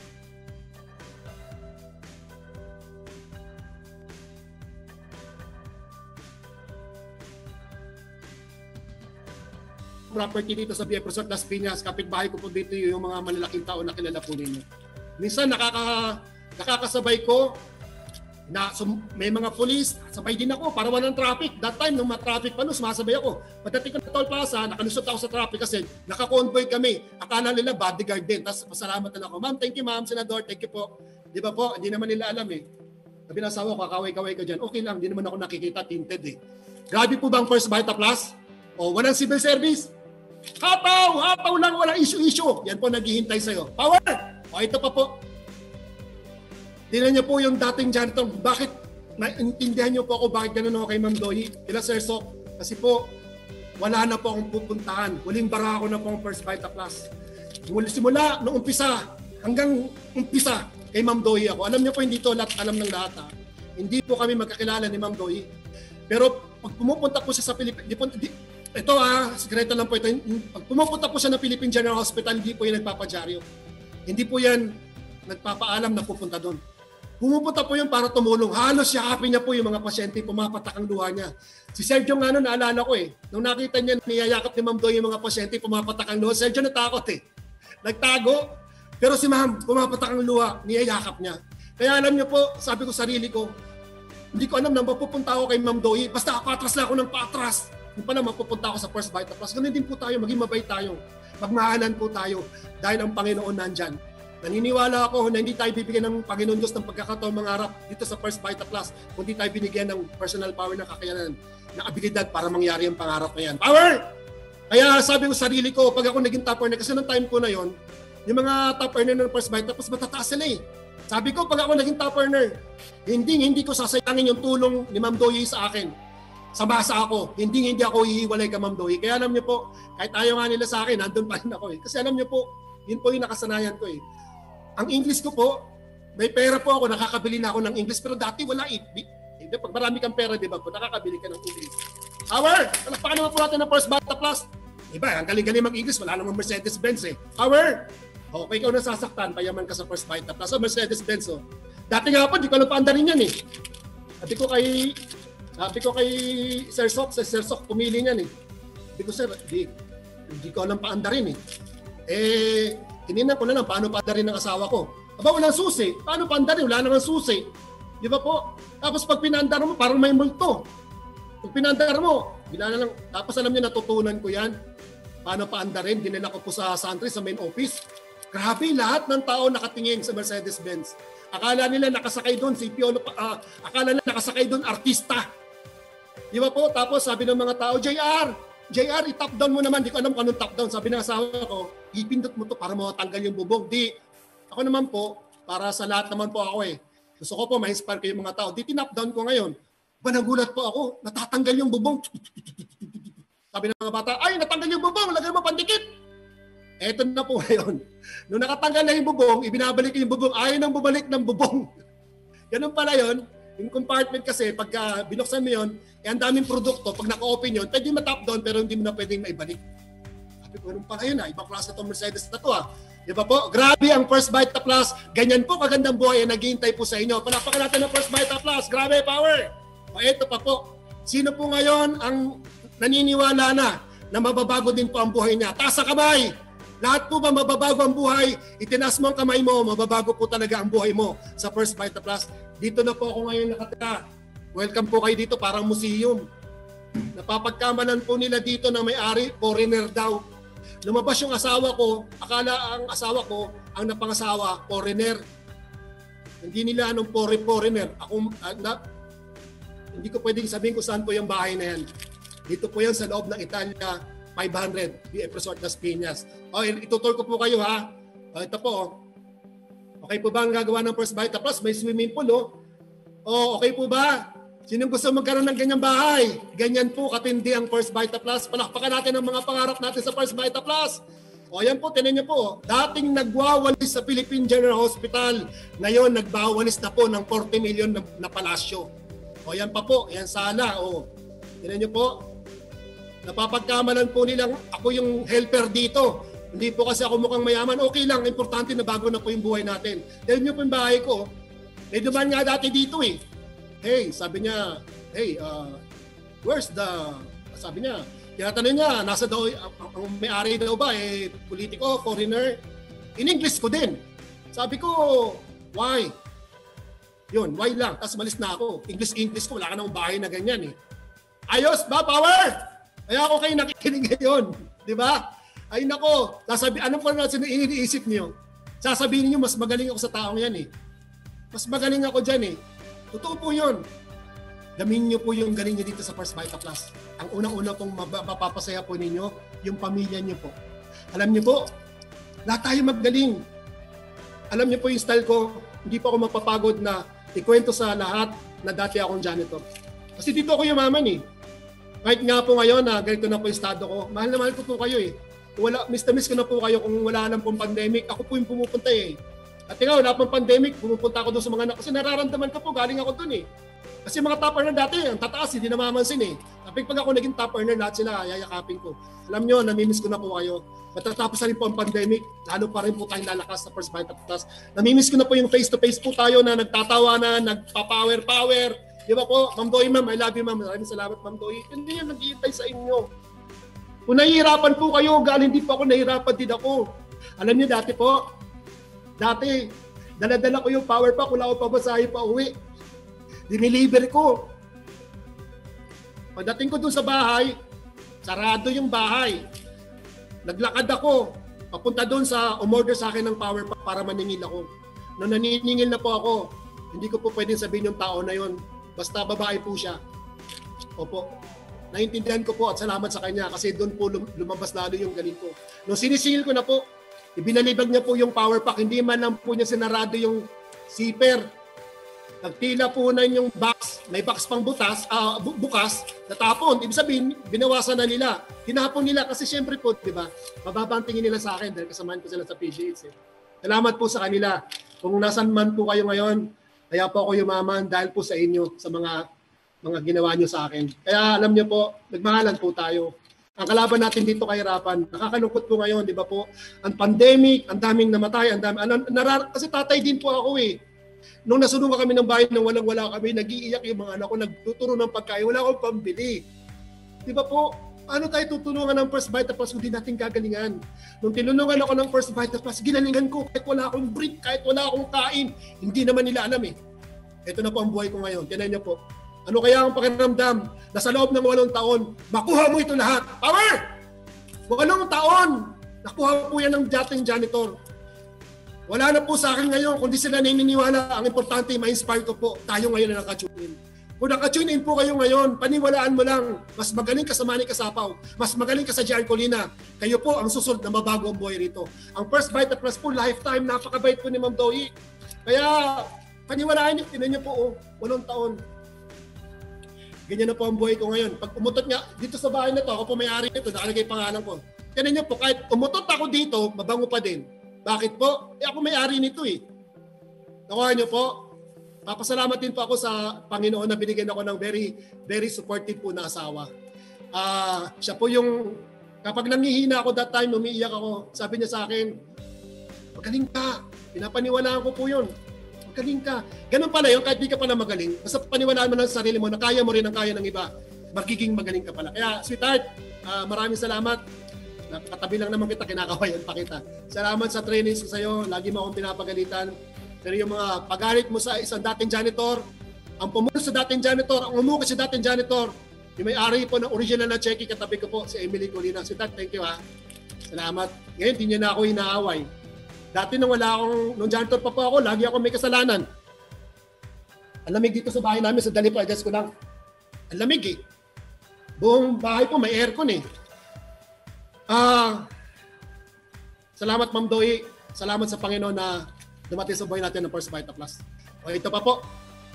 property dito sa Via Resort Las Piñas, kapitbahay ko po dito yung mga malalaking tao na kilala po ninyo. Minsan nakaka, nakakasabay ko na so, may mga pulis, sabay din ako para walang traffic. That time, nung ma-traffic pa no, sumasabay ako. Pagdating ko na Toll Plaza, nakalusot ako sa traffic kasi naka-convoy kami. Akala nila bodyguard din. Tapos pasalamat na ako. Ma'am, thank you ma'am, senador, thank you po. Di ba po, hindi naman nila alam eh. Sabi na asawa ko, kakaway-kaway ka dyan. Okay lang, hindi naman ako nakikita, tinted eh. Grabe po bang FirstVitaPlus? O, walang civil service? Hataw! Hataw lang, walang issue-issue. Yan po naghihintay sa'yo. Power! O, ito pa po. Tingnan niyo po yung dating janitor. Bakit, naintindihan niyo po ako bakit ganun ako kay Ma'am Doyi? Kila Sir Sok. Kasi po, wala na po akong pupuntahan. Huling bara ako na po ang FirstVitaPlus. Simula noong umpisa, hanggang umpisa, kay Ma'am Doyi ako. Alam niyo po, hindi to lahat alam ng lahat. Ha? Hindi po kami magkakilala ni Ma'am Doyi. Pero pag pumupunta po siya sa Pilipinas, ito ah, sekreto lang po ito. Pag pumupunta po siya ng Philippine General Hospital, hindi po yan nagpapadyaryo. Hindi po yan nagpapaalam na pupunta doon. Pumupunta po yun para tumulong. Halos yakapin niya po yung mga pasyente, pumapatak ang luha niya. Si Sergio nga ano, naalala ko eh. Nung nakita niya, niyayakap ni Ma'am Doy yung mga pasyente, pumapatak ang luha. Sergio natakot eh. Nagtago. Pero si Ma'am, pumapatak ang luha, niyayakap niya. Kaya alam niyo po, sabi ko sarili ko, hindi ko alam na mapupunta ako kay Ma'am Doy. Basta patras lang ako ng patras. Hindi pala mapupunta ako sa FirstVitaPlus. Ganun din po tayo, maging mabait tayo. Magmahalan po tayo dahil ang Panginoon nandyan. Naniniwala ako na hindi tayo bibigyan ng Panginoon Diyos ng pagkakataon mangarap dito sa FirstVitaPlus kung hindi tayo binigyan ng personal power na kakayanan, na abilidad para mangyari ang pangarap na yan. Power! Kaya sabi ko sarili ko, pag ako naging top earner, kasi nung time ko na yon, yung mga top earner ng FirstVitaPlus, matataas sila eh. Sabi ko, pag ako naging top earner, hindi hindi ko sasayangin yung tulong ni Ma'am Doy sa akin. Sa masa ako, hindi hindi ako hihiwalay ka Ma'am Doy. Kaya alam niyo po, kahit ayaw nga nila sa akin, nandun pa rin ako eh. Kasi alam niyo po, yun po yung nakasanayan ko eh. Ang English ko po, may pera po ako, nakakabili na ako ng English, pero dati wala eh. Hindi, pag marami kang pera, di ba po, nakakabili ka ng English. Power! Palakpakan naman po natin ng FirstVitaPlus. Diba, ang galing-galing mag-English, wala namang Mercedes-Benz eh. Power! Okay, ikaw nasasaktan, payaman ka sa FirstVitaPlus. So, Mercedes-Benz oh. Dati nga po, di ko alam paandarin yan eh. Sabi ko kay, sabi ko kay Sir Sok, sa Sir Sok, pumili niyan eh. Sabi ko, Sir, di, di ko alam paandarin eh. Eh, tininan ko na lang paano paandarin ng asawa ko. Aba, walang susi. Paano paandarin? Wala namang susi. Di ba po? Tapos pag pinandar mo, parang may multo. Pag pinandar mo, bila na lang. Tapos alam niyo, natutunan ko yan. Paano paandarin? Dinala ko po sa Santry, sa main office. Grabe, lahat ng tao nakatingin sa Mercedes-Benz. Akala nila nakasakay doon, si Piolo, uh, akala nila nakasakay doon, artista. Di ba po? Tapos sabi ng mga tao, J R, J R, i-top down mo naman. Di ko alam kung anong top down. Sabi ng asawa ko, ipindot mo to para matanggal yung bubong. Di, ako naman po, para sa lahat naman po ako eh. Gusto ko po, ma-inspire ko yung mga tao. Di, tinap down ko ngayon. Ba, nagulat po ako, natatanggal yung bubong. Sabi ng mga bata, ay, natanggal yung bubong, lagay mo pandikit. Eto na po ngayon. Nung nakatanggal na yung bubong, ibinabalik yung bubong, ayaw nang bubalik ng bubong. Ganun pala yun. Yung compartment kasi, pagka binuksan mo yun, eh, ang daming produkto, pag naka-open yun, pwede ma-top down, pero hindi mo na pwedeng maibalik. Sabi ko, ganun pala yun ha, ibang klase itong Mercedes na to ha. Di ba po? Grabe ang FirstVitaPlus. Ganyan po kagandang buhay ang naghihintay po sa inyo. Palakpakan natin ang FirstVitaPlus. Grabe, power! O eto pa po. Sino po ngayon ang naniniwala na na mababago din po ang buhay niya? Taas sa kamay! Lahat po ba mababago ang buhay? Itinaas mo ang kamay mo, mababago po talaga ang buhay mo sa FirstVitaPlus. Dito na po ako ngayon nakatira. Welcome po kayo dito, parang museum. Napapagkamalan po nila dito na may-ari, foreigner daw. Lumabas yung asawa ko, akala ang asawa ko, ang napangasawa, foreigner. Hindi nila anong foreigner. Ako, uh, na, hindi ko pwedeng sabihin kung saan po yung bahay na yan. Dito po yan sa loob ng Italia, five hundred, B F Resort Las Piñas. O, itutur ko po kayo ha. O, ito po. Okay po ba ang gagawa ng FirstVitaPlus? May swimming pool o. O, okay po ba? Sinong gusto magkaroon ng ganyang bahay? Ganyan po katindi ang FirstVitaPlus. Palakpakan natin ang mga pangarap natin sa FirstVitaPlus. O, ayan po, tinan niyo po. Dating nagwawalis sa Philippine General Hospital. Ngayon, nagbawalis na po ng forty million na, na palasyo. O, yan pa po. Yan sala. O, tinan niyo po. Napapagkamalan po nilang ako yung helper dito. Hindi po kasi ako mukhang mayaman. Okay lang, importante na bago na po yung buhay natin. Dahil niyo po yung bahay ko, may duman nga dati dito eh. Hey, sabi niya, hey, uh, where's the, sabi niya, tinatanong niya, nasa daw, ang, ang may-ari daw ba, eh, politiko, foreigner? In English ko din. Sabi ko, why? Yun, why lang? Tapos malis na ako. English-English ko, wala ka namang bahay na ganyan eh. Ayos ba, power? Kaya ako kayo nakikinig ngayon. Di ba? Ay nako, sasabi, anong pa natin iniisip niyo? Sasabihin niyo, mas magaling ako sa taong yan eh. Mas magaling ako dyan eh. Totoo po yun. Gamin niyo po yung galing niyo dito sa FirstVitaPlus. Ang unang-una pong mapapasaya po ninyo, yung pamilya niyo po. Alam niyo po, lahat tayo magaling. Alam niyo po yung style ko, hindi po ako mapapagod na ikwento sa lahat na dati akong janitor. Kasi dito ako yumaman eh. Kahit nga po ngayon na ganito na po yung estado ko, mahal na mahal ko po kayo eh. Wala, miss na miss ko na po kayo kung wala nang pong pandemic. Ako po yung pumupunta eh. At nga, wala pong pandemic, pumupunta ako doon sa mga anak. Kasi nararamdaman ko po, galing ako doon eh. Kasi mga top earner dati, ang tataas, hindi namamansin eh. Tapi pag ako naging top earner, lahat sila yayakapin ko. Alam nyo, namimiss ko na po kayo. Matatapos na rin po ang pandemic, lalo pa rin po tayong lalakas sa FirstVitaPlus. Namimiss ko na po yung face-to-face po tayo na nagtatawanan, nagpa-power-power. Di ba po, Ma'am Doy, Ma'am, I love you, Ma'am. Maraming salamat, Ma'am Doy. Hindi yan, nag-iintay sa inyo. Kung nahihirapan po kayo, galing din po ako, nahihirapan din ako. Alam niyo dati po, dati, dala-dala ko yung power pack, wala ko pabasahin pa uwi. Diniliver ko. Pagdating ko dun sa bahay, sarado yung bahay. Naglakad ako, papunta doon sa umorder sa akin ng power pack para maningil ako. Nung naniningil na po ako, hindi ko po pwedeng sabihin yung tao na yon. Basta babae po siya. Opo. Naintindihan ko po at salamat sa kanya kasi doon po lumabas lalo yung galing ko. Nung sinisingil ko na po, ibinalibag niya po yung power pack. Hindi man lang po niya sinarado yung zipper. Nagtila po na yung box, may box pang butas, uh, bu- bukas, natapon. Ibig sabihin, binawasan na nila. Tinapon nila kasi syempre po, di ba, mababa ang tingin nila sa akin dahil kasamahan ko sila sa P G H. Eh. Salamat po sa kanila. Kung nasan man po kayo ngayon, kaya po ako yumaman dahil po sa inyo, sa mga mga ginawa nyo sa akin. Kaya alam nyo po, nagmahalan po tayo. Ang kalaban natin dito kahirapan. Nakakalungkot po ngayon, di ba po? Ang pandemic, ang daming namatay, ang daming, ano, narar- kasi tatay din po ako eh. Nung nasunungan kami ng bahay nang walang-wala kami, nag-iiyak yung mga anak ko, nagtuturo ng pagkain, wala akong pambili. Di ba po? Paano tayo tutulungan ng FirstVitaPlus kung di natin gagalingan? Nung tinulungan ako ng FirstVitaPlus, ginalingan ko kahit wala akong brief, kahit wala akong kain. Hindi naman nila alam eh. Ito na po ang buhay ko ngayon. Tinan niyo po. Ano kaya ang pakiramdam na sa loob ng walong taon, makuha mo ito lahat? Power! Walong taon! Nakuha po yan ng dating janitor. Wala na po sa akin ngayon, kundi sila naniniwala. Ang importante, ma-inspire ko po. Tayo ngayon na nakatune in. Kung nakatune in po kayo ngayon, paniwalaan mo lang, mas magaling ka sa Manny Kasapaw, mas magaling ka sa J R COLINA. Kayo po ang susunod na mabago ang buhay rito. Ang FirstVitaPlus po, lifetime, napakabait po ni Ma'am Doy. Kaya, paniwalaan niyo, tinan niyo po, oh, walong taon. Ganyan na po ang buhay ko ngayon. Pag umutot nga, dito sa bahay na to, ako po may-ari nito, nakalagay pangalan ko. Tinan niyo po, kahit umutot ako dito, mabango pa din. Bakit po? Eh ako may-ari nito eh. Nakuha niyo po? Papasalamat din po ako sa Panginoon na binigyan ako ng very, very supportive po na asawa. Uh, siya po yung, kapag nangihina ako that time, umiiyak ako, sabi niya sa akin, magaling ka. Pinapaniwalaan ko po yun. Magaling ka. Ganun pala yun, kahit di ka pala magaling. Basta paniwalaan mo lang sa sarili mo na kaya mo rin ang kaya ng iba. Magiging magaling ka pala. Kaya, sweetheart, uh, maraming salamat. Katabi lang naman kita, kinakawayan pa kita. Salamat sa trainings ko sa'yo. Lagi mo akong pinapagalitan. Pero yung mga pagalit mo sa isang dating janitor, ang pumunta sa dating janitor, ang umuwi sa dating janitor, yung may-ari po ng original na checky, katabi ko po, si Emily Colina. Si Tat, thank you ha. Salamat. Ngayon, hindi niya na ako inaaway. Dati nung wala akong, nung janitor pa po ako, lagi ako may kasalanan. Ang lamig dito sa bahay namin, sa dali po, adjust ko lang. Ang lamig eh. Buong bahay po, may aircon eh. Ah, salamat Ma'am Doy. Salamat sa Panginoon na dumating sa buhay natin ng FirstVitaPlus. O ito pa po.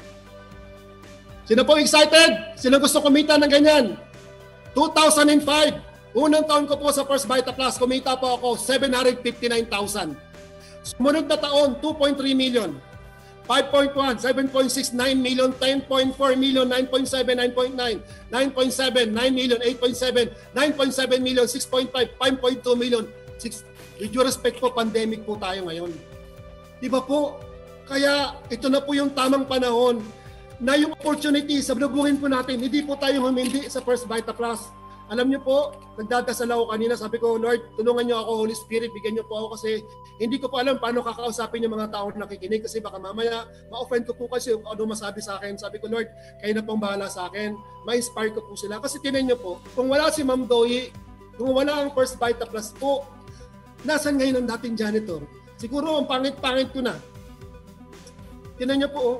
Sino po excited? Sino gusto kumita ng ganyan? two thousand five, unang taon ko po sa FirstVitaPlus, kumita po ako seven hundred fifty-nine thousand. Sumunod na taon, two point three million. five point one, seven point six, nine million, ten point four million, nine point seven, nine point nine, nine point seven, nine million, eight point seven, nine point seven million, six point five, five point two million. six, with due respect po, pandemic po tayo ngayon. Diba po? Kaya ito na po yung tamang panahon na yung opportunity, sablubuhin po natin. Hindi po tayo humindi sa FirstVitaPlus. Alam niyo po, nagdadasal ako kanina, sabi ko, Lord, tulungan niyo ako, Holy Spirit, bigyan niyo po ako kasi hindi ko po alam paano kakausapin yung mga taong nakikinig kasi baka mamaya ma-offend ko po kasi ano masabi sa akin. Sabi ko, Lord, kayo na pong bahala sa akin, ma-inspire ko po sila. Kasi tinan niyo po, kung wala si Ma'am Doy, kung wala ang FirstVitaPlus po, nasan ngayon ang dating janitor? Siguro ang pangit-pangit ko na. Tinan niyo po, oh.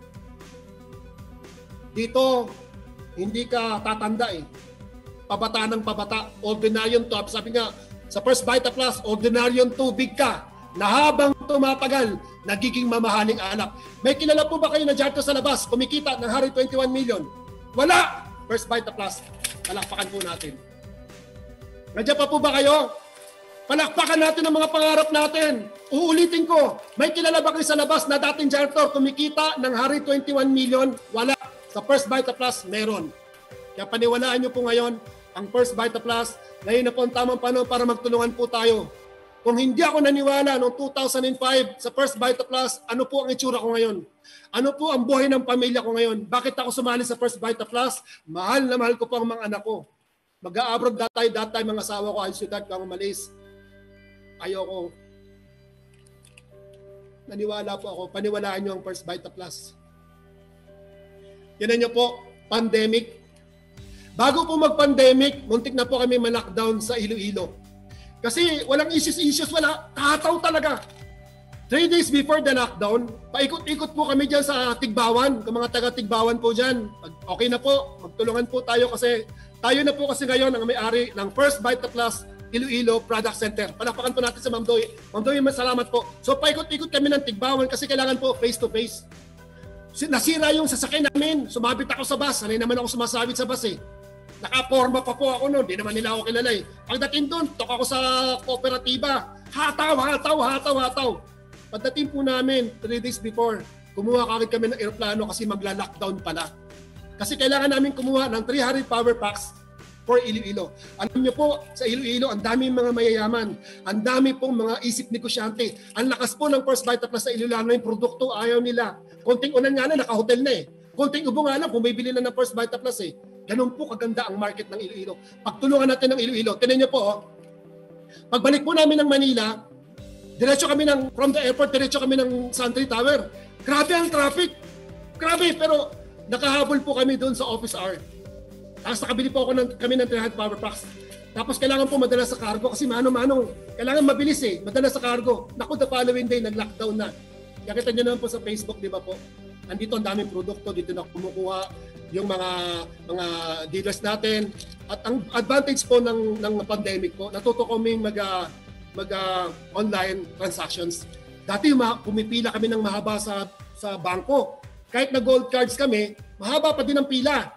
Dito, hindi ka tatanda eh. Pabata ng pabata, ordinaryong top. Sabi nga, sa FirstVitaPlus, ordinaryong tubig ka na habang tumatagal, nagiging mamahaling anak. May kilala po ba kayo na dyan sa labas, kumikita ng one hundred twenty-one million? Wala! FirstVitaPlus, palakpakan po natin. Nandiyan pa po ba kayo? Palakpakan natin ang mga pangarap natin. Uulitin ko, may kilala ba kayo sa labas na dating janitor kumikita ng one hundred twenty-one million? Wala. Sa FirstVitaPlus, meron. Kaya paniwalaan nyo po ngayon, ang FirstVitaPlus, ngayon na po ang tamang panahon para magtulungan po tayo. Kung hindi ako naniwala noong two thousand five sa FirstVitaPlus, ano po ang itsura ko ngayon? Ano po ang buhay ng pamilya ko ngayon? Bakit ako sumali sa FirstVitaPlus? Mahal na mahal ko po ang mga anak ko. Mag-a-abroad datay, datay mga asawa ko, ay siyudad kang umalis. Ayoko. Naniwala po ako, paniwalaan nyo ang FirstVitaPlus. Yan nyo po, pandemic. Bago po mag-pandemic, muntik na po kami ma-lockdown sa Iloilo. Kasi walang issues-issues, wala. Kataw talaga. Three days before the lockdown, paikot-ikot po kami dyan sa Tigbawan. Kung mga taga-Tigbawan po dyan, okay na po, magtulungan po tayo kasi tayo na po kasi ngayon ang may-ari ng FirstVitaPlus Iloilo Product Center. Palapakan po natin sa Ma'am Doy. Ma'am Doy, masalamat po. So paikot-ikot kami ng Tigbawan kasi kailangan po face-to-face. Nasira yung sasakyan namin. Sumabit ako sa bus. Sanay naman ako sumasabit sa bus eh. Nakaporma pa po ako noon. Di naman nila ako kilala eh. Pagdating doon, tok ako sa kooperatiba. Hataw, hataw, hataw, hataw. Pagdating po namin, three days before, kumuha kagad kami ng aeroplano kasi magla-lockdown pala. Kasi kailangan namin kumuha ng three hundred power packs for Iloilo. Alam niyo po, sa Iloilo, ang daming mga mayayaman. Ang dami pong mga isip negosyante. Ang lakas po ng FirstVitaPlus sa Iloilo, ano yung produkto, ayaw nila. Konting unan nga na, naka-hotel na eh. Konting ubo nga lang, bumibili na ng FirstVitaPlus eh. Ganun po kaganda ang market ng Iloilo. Pagtulungan natin ng Iloilo, tinan niyo po, oh, pagbalik po namin ng Manila, diretso kami ng, from the airport, diretso kami ng Santry Tower. Grabe ang traffic. Grabe, pero nakahabol po kami doon sa office hour. Tapos nakabili po ako ng, kami ng three hundred power packs. Tapos kailangan po madala sa cargo kasi mano-mano. Kailangan mabilis eh, madala sa cargo. Naku, the following day, nag-lockdown na. Kaya kita nyo naman po sa Facebook, di ba po? Andito ang daming produkto, dito na kumukuha yung mga mga dealers natin. At ang advantage po ng ng pandemic po, natuto kami mag uh, mag uh, online transactions. Dati pumipila kami ng mahaba sa sa bangko. Kahit na gold cards kami, mahaba pa din ang pila.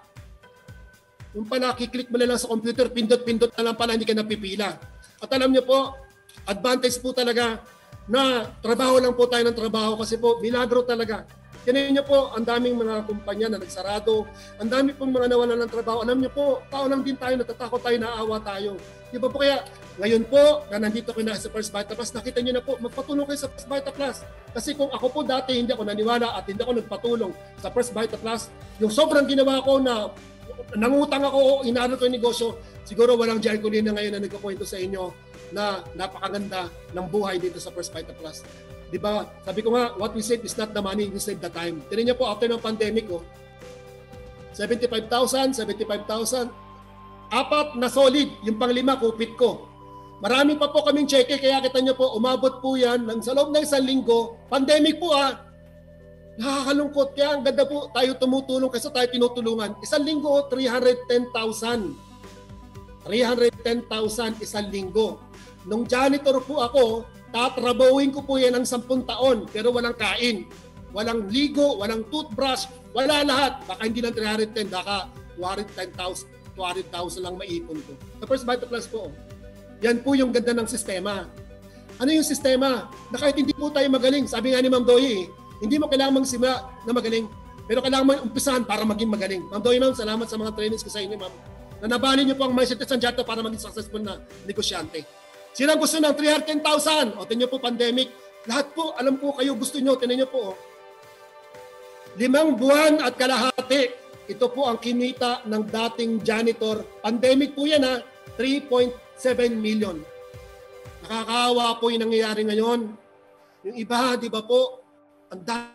Yung pala, kiklik mo na lang sa computer, pindot-pindot na lang pala, hindi ka napipila. At alam niyo po, advantage po talaga na trabaho lang po tayo ng trabaho kasi po, milagro talaga. Kaya niyo po, ang daming mga kumpanya na nagsarado, ang dami pong mga nawalan ng trabaho. Alam niyo po, tao lang din tayo, natatakot tayo, naawa tayo. Di ba po kaya, ngayon po, na nandito ko na sa FirstVitaPlus, nakita niyo na po, magpatulong kayo sa FirstVitaPlus. Kasi kung ako po dati, hindi ako naniwala at hindi ako nagpatulong sa FirstVitaPlus, yung sobrang ginawa ko na nangutang ako, inaral ko yung negosyo, siguro walang J R COLINA ngayon na nagkukwento sa inyo na napakaganda ng buhay dito sa FirstVitaPlus. Di ba? Sabi ko nga, what we save is not the money, we save the time. Tinan niyo po, after ng pandemic, oh, seventy-five thousand, seventy-five thousand, apat na solid, yung panglima, kupit ko. Marami pa po kaming cheque, kaya kita niyo po, umabot po yan ng sa loob ng isang linggo, pandemic po ah, nakakalungkot. Kaya ang ganda po, tayo tumutulong kasi tayo tinutulungan. Isang linggo, three hundred ten thousand. three hundred ten thousand isang linggo. Nung janitor po ako, tatrabawin ko po yan ng sampung taon, pero walang kain. Walang ligo, walang toothbrush, wala lahat. Baka hindi lang three hundred ten, baka two hundred ten thousand, two hundred thousand lang maipon ko. Sa FirstVitaPlus po, yan po yung ganda ng sistema. Ano yung sistema? Na kahit hindi po tayo magaling, sabi nga ni Ma'am Doy, hindi mo kailangan magsimula na magaling, pero kailangan mo umpisahan para maging magaling. Ma'am Doy, ma'am, salamat sa mga trainings ko sa inyo, ma'am. Na nabali niyo po ang mindset at sanjata para maging successful na negosyante. Sino ang gusto ng three hundred ten thousand? O, tingnan po pandemic. Lahat po, alam po kayo, gusto nyo, tingnan nyo po. Oh. Limang buwan at kalahati. Ito po ang kinita ng dating janitor. Pandemic po yan ha, three point seven million. Nakakaawa po yung nangyayari ngayon. Yung iba, di ba po, ang dami.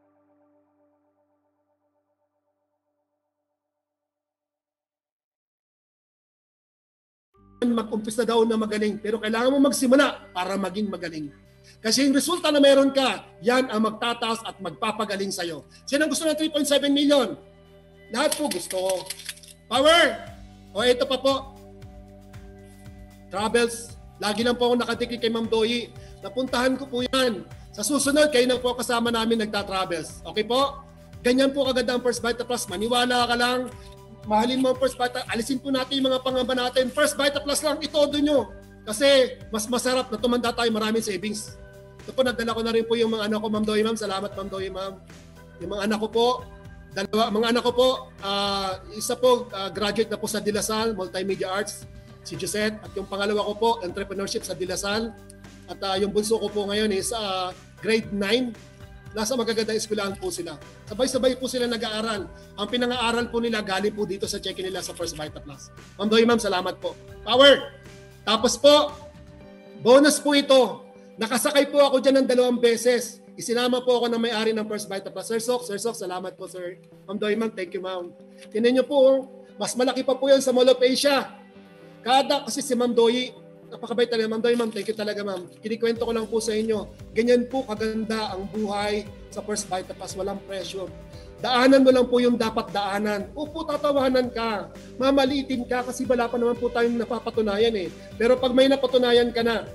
Mag-umpisa daw na magaling, pero kailangan mo magsimula para maging magaling. Kasi yung resulta na meron ka, yan ang magtataas at magpapagaling sa'yo. Sino ang gusto ng three point seven million? Lahat po gusto. Power! O ito pa po. Travels. Lagi lang po ako nakatikik kay Ma'am Doy. Napuntahan ko po yan. Sa susunod, kayo na po kasama namin nagta-travels. Okay po? Ganyan po kaganda ang FirstVitaPlus. Maniwala ka lang. Mahalin mo ang FirstVita, alisin po natin yung mga pangamba natin. FirstVitaPlus lang, itodo nyo. Kasi mas masarap na tumanda tayo, maraming savings. Ito po, nagdala ko na rin po yung mga anak ko, Ma'am Doy, Ma'am. Salamat, Ma'am Doy, Ma'am. Yung mga anak ko po, Dalawa, mga anak ko po, uh, isa po uh, graduate na po sa De La Salle, Multimedia Arts, si Josette. At yung pangalawa ko po, entrepreneurship sa De La Salle. At uh, yung bunso ko po ngayon is uh, grade nine. Nasa magagandang eskwelahan po sila. Sabay-sabay po sila nag-aaral. Ang pinang-aaral po nila galing po dito sa check-in nila sa FirstVitaPlus. Ma'am Doy, ma'am, salamat po. Power! Tapos po, bonus po ito. Nakasakay po ako dyan ng dalawang beses. Isinama po ako ng may-ari ng FirstVitaPlus. Sir Sok, Sir Sok, salamat po, sir. Ma'am Doy, ma'am, thank you, ma'am. Tinan niyo po, mas malaki pa po yan sa Mall of Asia. Kada, kasi si Ma'am Doy, napakabait talaga. Ma'am Doy, ma'am, thank you talaga, ma'am. Kinikwento ko lang po sa inyo. Ganyan po kaganda ang buhay sa FirstVitaPlus. Walang pressure. Daanan mo lang po yung dapat daanan. Upo, tatawanan ka. Mamaliitin ka kasi wala pa naman po tayong napapatunayan eh. Pero pag may napatunayan ka na,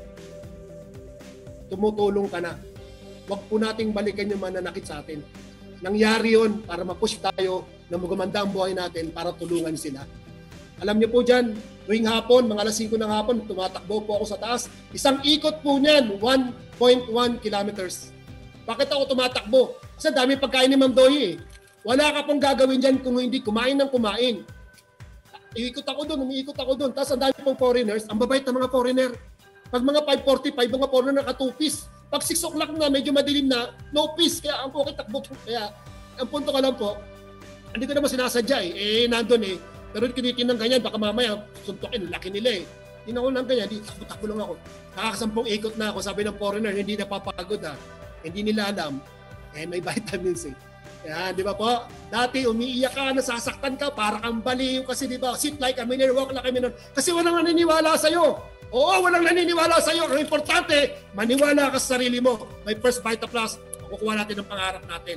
tumutulong ka na. Huwag po nating balikan yung mananakit sa atin. Nangyari yun para ma-push tayo na magumanda ang buhay natin para tulungan sila. Alam niyo po dyan, tuwing hapon, mga alas singko ng hapon, tumatakbo po ako sa taas. Isang ikot po niyan, one point one kilometers. Bakit ako tumatakbo? Kasi dami pagkain ni Ma'am Doy eh. Wala ka pong gagawin dyan kung hindi kumain ng kumain. Iikot ako doon, umiikot ako doon. Tapos ang dami pong foreigners, ang babait ng mga foreigner. Pag mga five forty-five, mga foreigner naka-two-piece. Pag six o'clock na, medyo madilim na, no peace. Kaya ang okay, takbo po. Kaya, ang punto ka lang po, hindi ko naman sinasadya eh. Eh, nandun eh. Pero kinikinang ganyan, baka mamaya, suntukin, laki nila eh. Hindi na ako lang ganyan, di, takbo-takbo lang ako. Nakakasampung ikot na ako, sabi ng foreigner, hindi napapagod ha. Hindi nila alam, eh may vitamins eh. Yan, di ba po? Dati umiiyak ka, nasasaktan ka, para kang baliw kasi di ba? Sit like a minute, walk like a minute. Kasi walang naniniwala sa'yo. Oo, walang naniniwala sa'yo. Ang importante, maniwala ka sa sarili mo. May FirstVitaPlus, makukuha natin ang pangarap natin.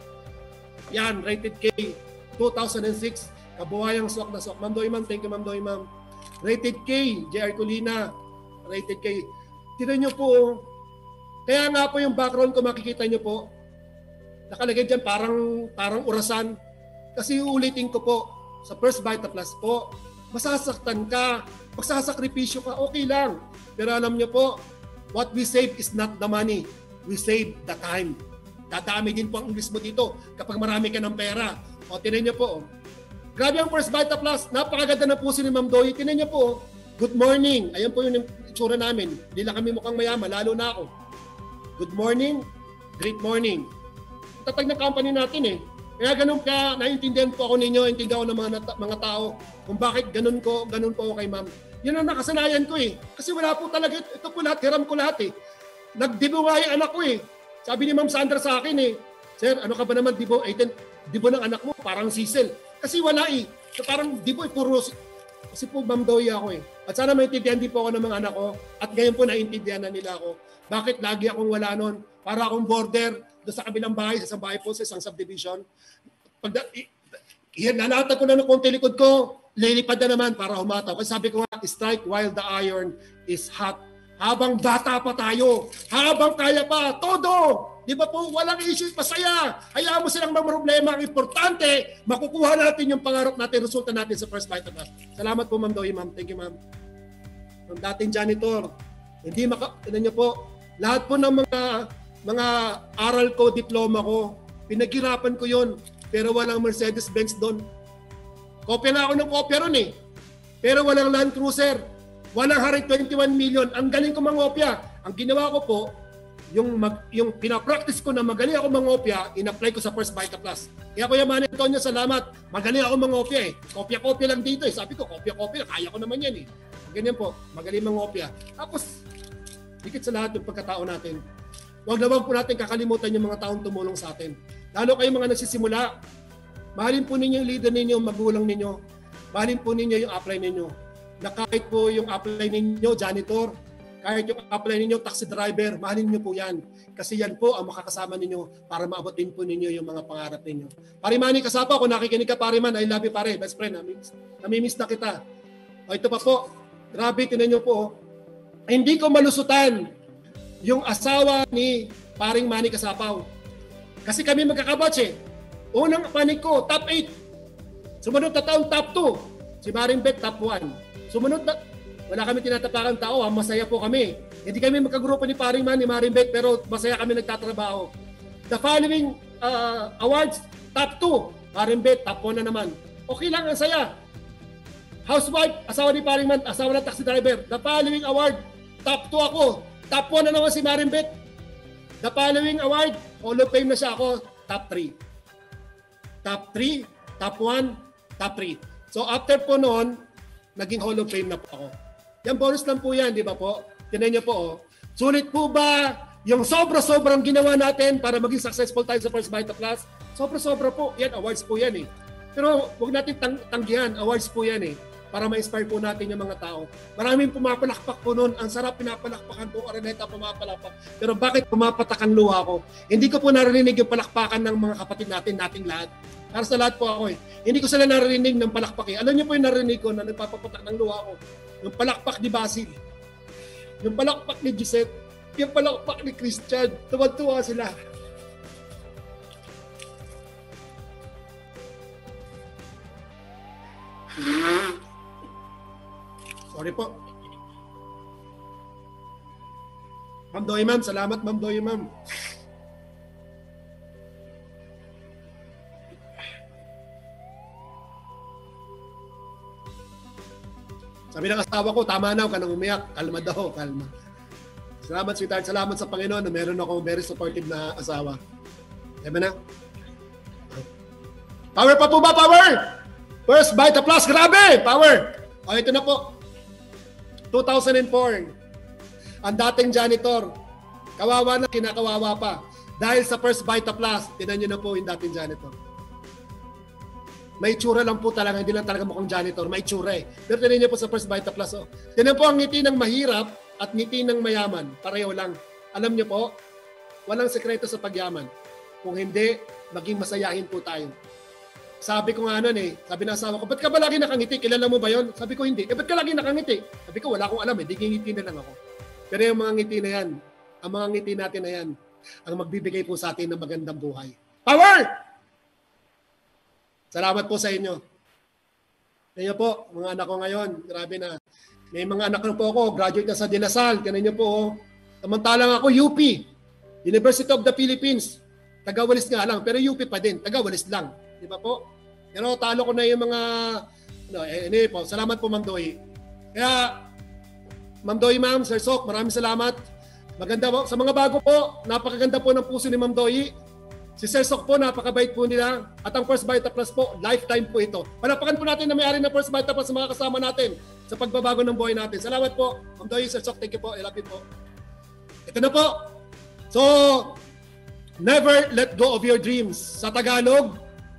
Yan, rated K, two thousand six, kabuhayang swak na swak. Ma'am Doy, ma'am, thank you, Ma'am Doy, ma'am. Rated K, J R COLINA, rated K. Tinan nyo po, kaya nga po yung background ko, makikita nyo po, nakalagay dyan parang, parang orasan. Kasi uulitin ko po, sa FirstVitaPlus po, masasaktan ka, magsasakripisyo ka, okay lang. Pero alam nyo po, what we save is not the money. We save the time. Dadami din po ang English mo dito kapag marami ka ng pera. O, tinan nyo po. Grabe ang FirstVitaPlus. Napakaganda na po si Ma'am Doy. Tinan nyo po. Good morning. Ayan po yung itsura namin. Hindi lang kami mukhang mayaman, lalo na ako. Good morning. Great morning. Tatag na company natin eh. Kaya ganun ka, naiintindihan po ako ninyo, intindihan ko ng mga, mga tao kung bakit ganun ko, ganun po ako kay ma'am. Yan ang nakasanayan ko eh. Kasi wala po talaga, ito po lahat, hiram ko lahat eh. Nagdibo nga yung anak ko eh. Sabi ni Ma'am Sandra sa akin eh, Sir, ano ka ba naman dibo? eighteen, dibo ng anak mo, parang sisel. Kasi wala eh. So, parang dibo eh, puro, kasi po Ma'am Doy ako eh. At sana maintindihan din po ako ng mga anak ko. At ngayon po naiintindihan na nila ako. Bakit lagi akong wala nun? Para akong border, doon sa kabilang bahay, sa isang bahay po, sa isang subdivision. Pag nalatag ko na ng konti likod ko, lilipad na naman para humataw. Kasi sabi ko nga, strike while the iron is hot. Habang bata pa tayo, habang kaya pa, todo! Di ba po, walang issue, masaya. Hayaan mo silang mga problema. Ang importante, makukuha natin yung pangarap natin, resulta natin sa FirstVitaPlus. Salamat po, Ma'am Doy, ma'am. Thank you, ma'am. Ang dating janitor, hindi maka, ano niyo po, lahat po ng mga mga aral ko, diploma ko, pinaghirapan ko yon, pero walang Mercedes-Benz doon. Kopya na ako ng kopya ron eh. Pero walang Land Cruiser, walang one hundred twenty-one million. Ang galing ko mangopya. Ang ginawa ko po, yung mag, yung pinapractice ko na magaling ako mangopya, in-apply ko sa FirstVitaPlus. Kaya Kuya Manny Antonio, salamat. Magaling ako mangopya eh. Kopya-kopya lang dito eh. Sabi ko, kopya-kopya, kaya ko naman yan eh. Ganyan po, magaling mangopya. Tapos, higit sa lahat yung pagkatao natin. Huwag na huwag po natin kakalimutan yung mga taong tumulong sa atin. Lalo kayong mga nagsisimula, mahalin po ninyo yung leader ninyo, magulang ninyo. Mahalin po ninyo yung apply ninyo. Na kahit po yung apply ninyo, janitor, kahit yung apply ninyo, taxi driver, mahalin nyo po yan. Kasi yan po ang makakasama ninyo para maabot din po ninyo yung mga pangarap ninyo. Pare Manny, kasapa ko, nakikinig ka pare man, I love you pare, best friend, namimiss, namimiss na kita. O ito pa po, grabe, tinan nyo po, hindi ko malusutan yung asawa ni paring Manny Kasapaw. Kasi kami magkakabatch eh. Unang panig ko, top eight. Sumunod na taon, top two. Si Maring Bet, top one. Sumunod na, wala kami tinatapakan tao, ha? Masaya po kami. Hindi kami magkagrupo ni paring Manny, Maring Bet, pero masaya kami nagtatrabaho. The following uh, awards, top two. Marimbet, top one na naman. Okay lang, ang saya. Housewife, asawa ni Paring Man, asawa ng taxi driver. The following award, top two ako. Top one na naman si Marimbet. The following award, Hall of Fame na siya ako, top three. Top three, top one, top three. So after po noon, naging Hall of Fame na po ako. Yan, bonus lang po yan, di ba po? Tinan niyo po, oh. Sulit po ba yung sobra-sobrang ginawa natin para maging successful tayo sa FirstVitaPlus? Sobra-sobra po. Yan, awards po yan eh. Pero huwag natin tang tanggihan, awards po yan eh. Para ma-inspire po natin yung mga tao. Maraming pumapalakpak po noon. Ang sarap pinapalakpakan po. Araneta pumapalakpak. Pero bakit pumapatak ang luha ko? Hindi ko po narinig yung palakpakan ng mga kapatid natin, nating lahat. Para sa lahat po ako eh. Hindi ko sila narinig ng palakpak eh. Alam niyo po yung narinig ko na nagpapapatak ng luha ko. Yung palakpak ni Basil. Yung palakpak ni Gisette. Yung palakpak ni Christian. Tuwad-tuwa sila. Sorry po. Ma'am Doy, ma'am. Salamat, Ma'am Doy, ma'am. Sabi ng asawa ko, tama na, huwag ka nang umiyak. Kalma daw, kalma. Salamat, sweetheart. Salamat sa Panginoon na meron ako very supportive na asawa. Diba na? Power pa po ba? Power! FirstVitaPlus, grabe! Power! O, ito na po. two thousand four. Ang dating janitor. Kawawa na, kinakawawa pa. Dahil sa FirstVitaPlus, tinan nyo na po yung dating janitor. May tsura lang po talaga, hindi lang talaga mukhang janitor. May tsura eh. Pero tinan nyo po sa FirstVitaPlus. Oh. Tinan po ang ngiti ng mahirap at ngiti ng mayaman. Pareho lang. Alam nyo po, walang sekreto sa pagyaman. Kung hindi, maging masayahin po tayo. Sabi ko nga nun eh, sabi ng asawa ko, ba't ka ba lagi nakangiti? Kilala mo ba yon? Sabi ko hindi. Eh, ba't ka lagi nakangiti? Sabi ko, wala akong alam eh, di ngiti na lang ako. Pero yung mga ngiti na yan, ang mga ngiti natin na yan, ang magbibigay po sa atin ng magandang buhay. Power! Salamat po sa inyo. Kaya po, mga anak ko ngayon, grabe na. May mga anak na po ako, graduate na sa De La Salle. Kaya niyo po, samantalang ako U P, University of the Philippines. Taga-Walis nga lang, pero U P pa din, taga-Walis lang. Di ba po? Pero talo ko na yung mga, no, eh, anyway po, salamat po Ma'am Doy. Kaya, Ma'am Doy, Ma'am, Sir Sok, maraming salamat. Maganda po, sa mga bago po, napakaganda po ng puso ni Ma'am Doy. Si Sir Sok po, napakabait po nila. At ang FirstVitaPlus po, lifetime po ito. Palapakan po natin na may-ari ng FirstVitaPlus sa mga kasama natin sa pagbabago ng buhay natin. Salamat po, Ma'am Doy, Sir Sok, thank you po, I love you po. Ito na po. So, never let go of your dreams. Sa Tagalog,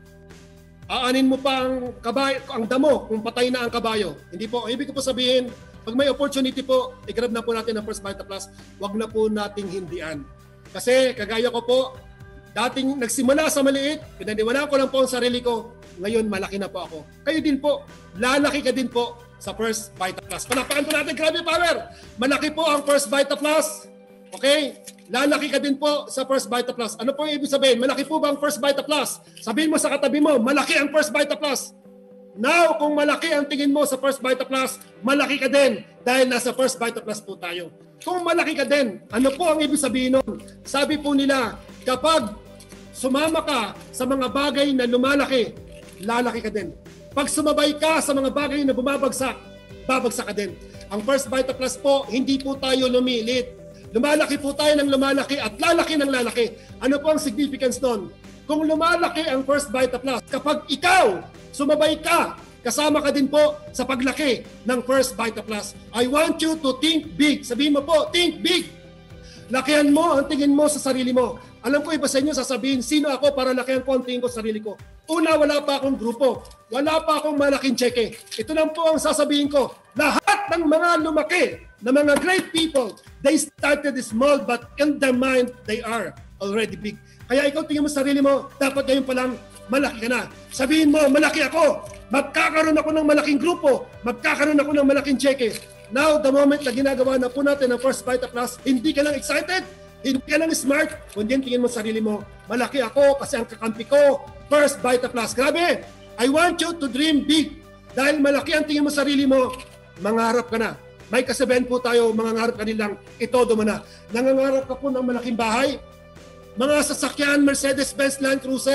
aanin mo pa ang kabayo, ang damo kung patay na ang kabayo. Hindi po, ibig ko po sabihin, pag may opportunity po, i-grab na po natin ang FirstVitaPlus, wag na po nating hindian. Kasi kagaya ko po, dating nagsimula sa maliit, pinaniwalaan ko lang po ang sarili ko, ngayon malaki na po ako. Kayo din po, lalaki ka din po sa FirstVitaPlus. Palapakan po natin, grabe power! Malaki po ang FirstVitaPlus. Okay? Lalaki ka din po sa FirstVitaPlus. Ano po yung ibig sabihin? Malaki po ba ang FirstVitaPlus? Sabihin mo sa katabi mo, malaki ang FirstVitaPlus. Now, kung malaki ang tingin mo sa FirstVitaPlus, malaki ka din dahil nasa FirstVitaPlus po tayo. Kung malaki ka din, ano po ang ibig sabihin nun? Sabi po nila, kapag sumama ka sa mga bagay na lumalaki, lalaki ka din. Pag sumabay ka sa mga bagay na bumabagsak, babagsak ka din. Ang FirstVitaPlus po, hindi po tayo lumilit. Lumalaki po tayo ng lumalaki at lalaki ng lalaki. Ano po ang significance nun? Kung lumalaki ang FirstVitaPlus, kapag ikaw, sumabay ka, kasama ka din po sa paglaki ng FirstVitaPlus. I want you to think big. Sabihin mo po, think big. Lakihan mo ang tingin mo sa sarili mo. Alam ko iba sa inyo sasabihin, sino ako para lakihan ko ang tingin ko sa sarili ko? Una, wala pa akong grupo. Wala pa akong malaking cheque. Ito lang po ang sasabihin ko. Lahat ng mga lumaki, na mga great people, they started small but in their mind, they are already big. Kaya ikaw tingin mo sa sarili mo, dapat ngayon pa lang, malaki ka na. Sabihin mo, malaki ako. Magkakaroon ako ng malaking grupo. Magkakaroon ako ng malaking cheque. Now, the moment na ginagawa na po natin ang FirstVitaPlus, hindi ka lang excited, hindi ka lang smart, kundi tingin mo sa sarili mo, malaki ako kasi ang kakampi ko, FirstVitaPlus. Grabe! I want you to dream big. Dahil malaki ang tingin mo sa sarili mo, mangarap ka na. May kasabihan po tayo, mangangarap ka nilang itodo mo na. Nangangarap ka po ng malaking bahay, mga sasakyan, Mercedes-Benz, Land Cruiser.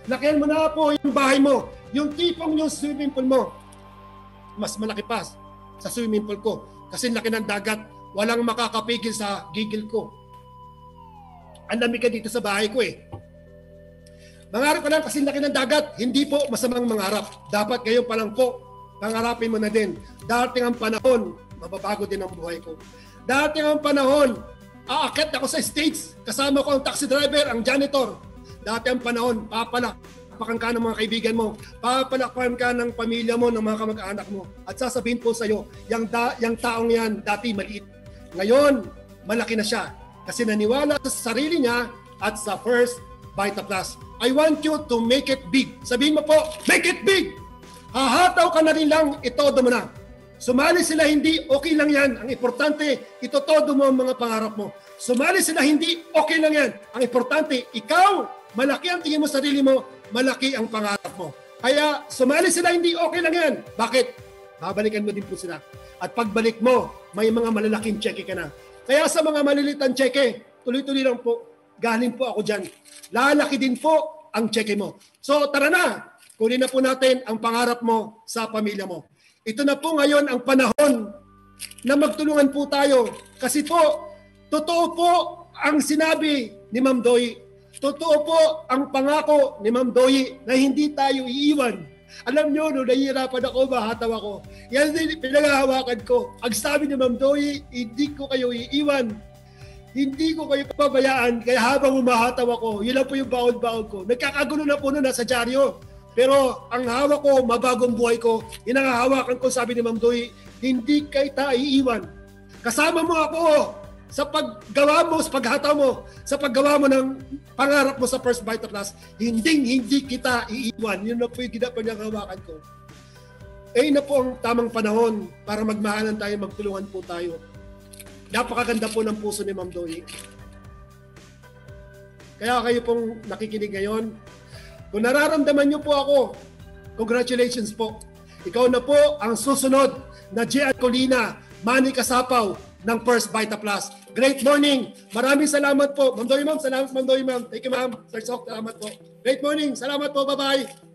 Lakihan mo na po yung bahay mo. Yung tipong yung swimming pool mo, mas malaki pa sa swimming pool ko. Kasi laki ng dagat, walang makakapigil sa gigil ko. Ang lamig ka dito sa bahay ko eh. Mangarap ka lang kasi laki ng dagat, hindi po masamang mangarap. Dapat ngayon pa lang po, pangarapin mo na din. Dating ang panahon, mababago din ang buhay ko. Dating ang panahon, aakyat ako sa stage, kasama ko ang taxi driver, ang janitor. Dati ang panahon, papalakpakan ka ng mga kaibigan mo, papalakpakan ka ng pamilya mo, ng mga kamag-anak mo. At sasabihin po sa iyo, yung, da, yung taong yan, dati maliit. Ngayon, malaki na siya. Kasi naniwala sa sarili niya at sa FirstVitaPlus. I want you to make it big. Sabihin mo po, make it big! Hahataw ka na rin lang, itodo mo na. Sumali sila hindi, okay lang yan. Ang importante, itotodo mo ang mga pangarap mo. Sumali sila hindi, okay lang yan. Ang importante, ikaw, malaki ang tingin mo sa sarili mo, malaki ang pangarap mo. Kaya sumali sila hindi, okay lang yan. Bakit? Babalikan mo din po sila. At pagbalik mo, may mga malalaking cheque ka na. Kaya sa mga malilitan cheque, tuloy-tuloy lang po, galing po ako dyan. Lalaki din po ang cheque mo. So tara na, kunin na po natin ang pangarap mo sa pamilya mo. Ito na po ngayon ang panahon na magtulungan po tayo. Kasi po, totoo po ang sinabi ni Ma'am Doy. Totoo po ang pangako ni Ma'am Doy na hindi tayo iiwan. Alam nyo, no, nahihirapan ako, mahataw ako. Yan din pinaghahawakan ko. Ang sabi ni Ma'am Doy, hindi ko kayo iiwan. Hindi ko kayo pabayaan, kaya habang umahataw ako, yun lang po yung baon-baon ko. Nagkakagulo na po na nasa dyaryo. Pero ang hawak ko, mabagong buhay ko, yun ang hawakan ko, sabi ni Ma'am Doy, hindi kita iiwan. Kasama mo ako sa paggawa mo, sa paghataw mo, sa paggawa mo ng pangarap mo sa FirstVitaPlus, hindi hindi kita iiwan. Yun na po yung ginapanghawakan ko. Eh na po ang tamang panahon para magmahalan tayo, magtulungan po tayo. Napakaganda po ng puso ni Ma'am Doy. Kaya kayo pong nakikinig ngayon, kung nararamdaman niyo po ako, congratulations po. Ikaw na po ang susunod na J R COLINA, Manny Kasapaw ng FirstVitaPlus. Great morning. Maraming salamat po. Ma'am Doy, ma'am. Salamat, Ma'am Doy, ma'am. Thank you, ma'am. Sir Sok, salamat po. Great morning. Salamat po. Bye-bye.